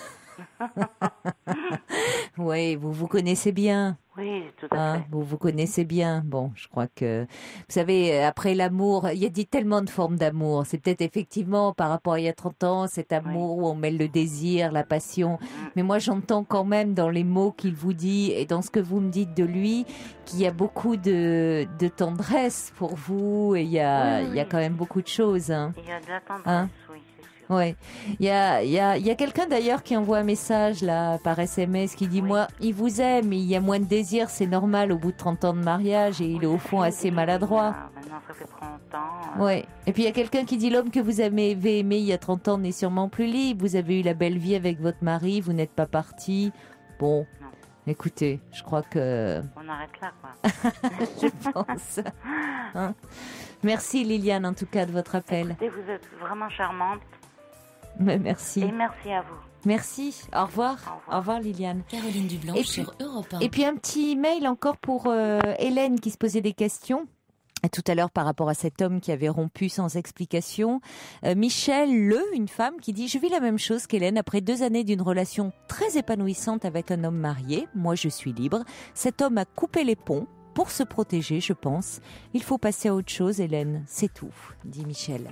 Oui, vous vous connaissez bien.
Oui, tout à
hein,
fait.
Vous vous connaissez bien. Bon, je crois que... Vous savez, après l'amour, il y a dit tellement de formes d'amour. C'est peut-être effectivement, par rapport à il y a trente ans, cet amour oui. où on mêle le désir, la passion. Mm. Mais moi, j'entends quand même dans les mots qu'il vous dit et dans ce que vous me dites de lui qu'il y a beaucoup de, de tendresse pour vous et il y a,
oui,
il y a quand même beaucoup de choses. Hein.
Il y a de la tendresse,
hein
oui.
Ouais, il y a, il y a, il y a quelqu'un d'ailleurs qui envoie un message là par S M S qui dit oui. moi, il vous aime, il y a moins de désir, c'est normal au bout de trente ans de mariage et il oui, est au fond assez maladroit.
Ah, maintenant ça fait trente ans. Euh...
Ouais. Et puis il y a quelqu'un qui dit l'homme que vous avez aimé il y a trente ans n'est sûrement plus libre. Vous avez eu la belle vie avec votre mari, vous n'êtes pas parti. Bon. Non. Écoutez, je crois que...
On arrête là, quoi.
Je pense. Hein merci Liliane, en tout cas, de votre appel.
Écoutez, vous êtes vraiment charmante.
Mais merci.
Et merci à vous.
Merci. Au revoir.
Au revoir,
Au revoir Liliane.
Caroline Dublanche sur Europe un.
Et puis un petit mail encore pour euh, Hélène qui se posait des questions. Tout à l'heure par rapport à cet homme qui avait rompu sans explication. Euh, Michel Le, une femme qui dit « Je vis la même chose qu'Hélène après deux années d'une relation très épanouissante avec un homme marié. Moi, je suis libre. Cet homme a coupé les ponts pour se protéger, je pense. Il faut passer à autre chose, Hélène. C'est tout, dit Michel. »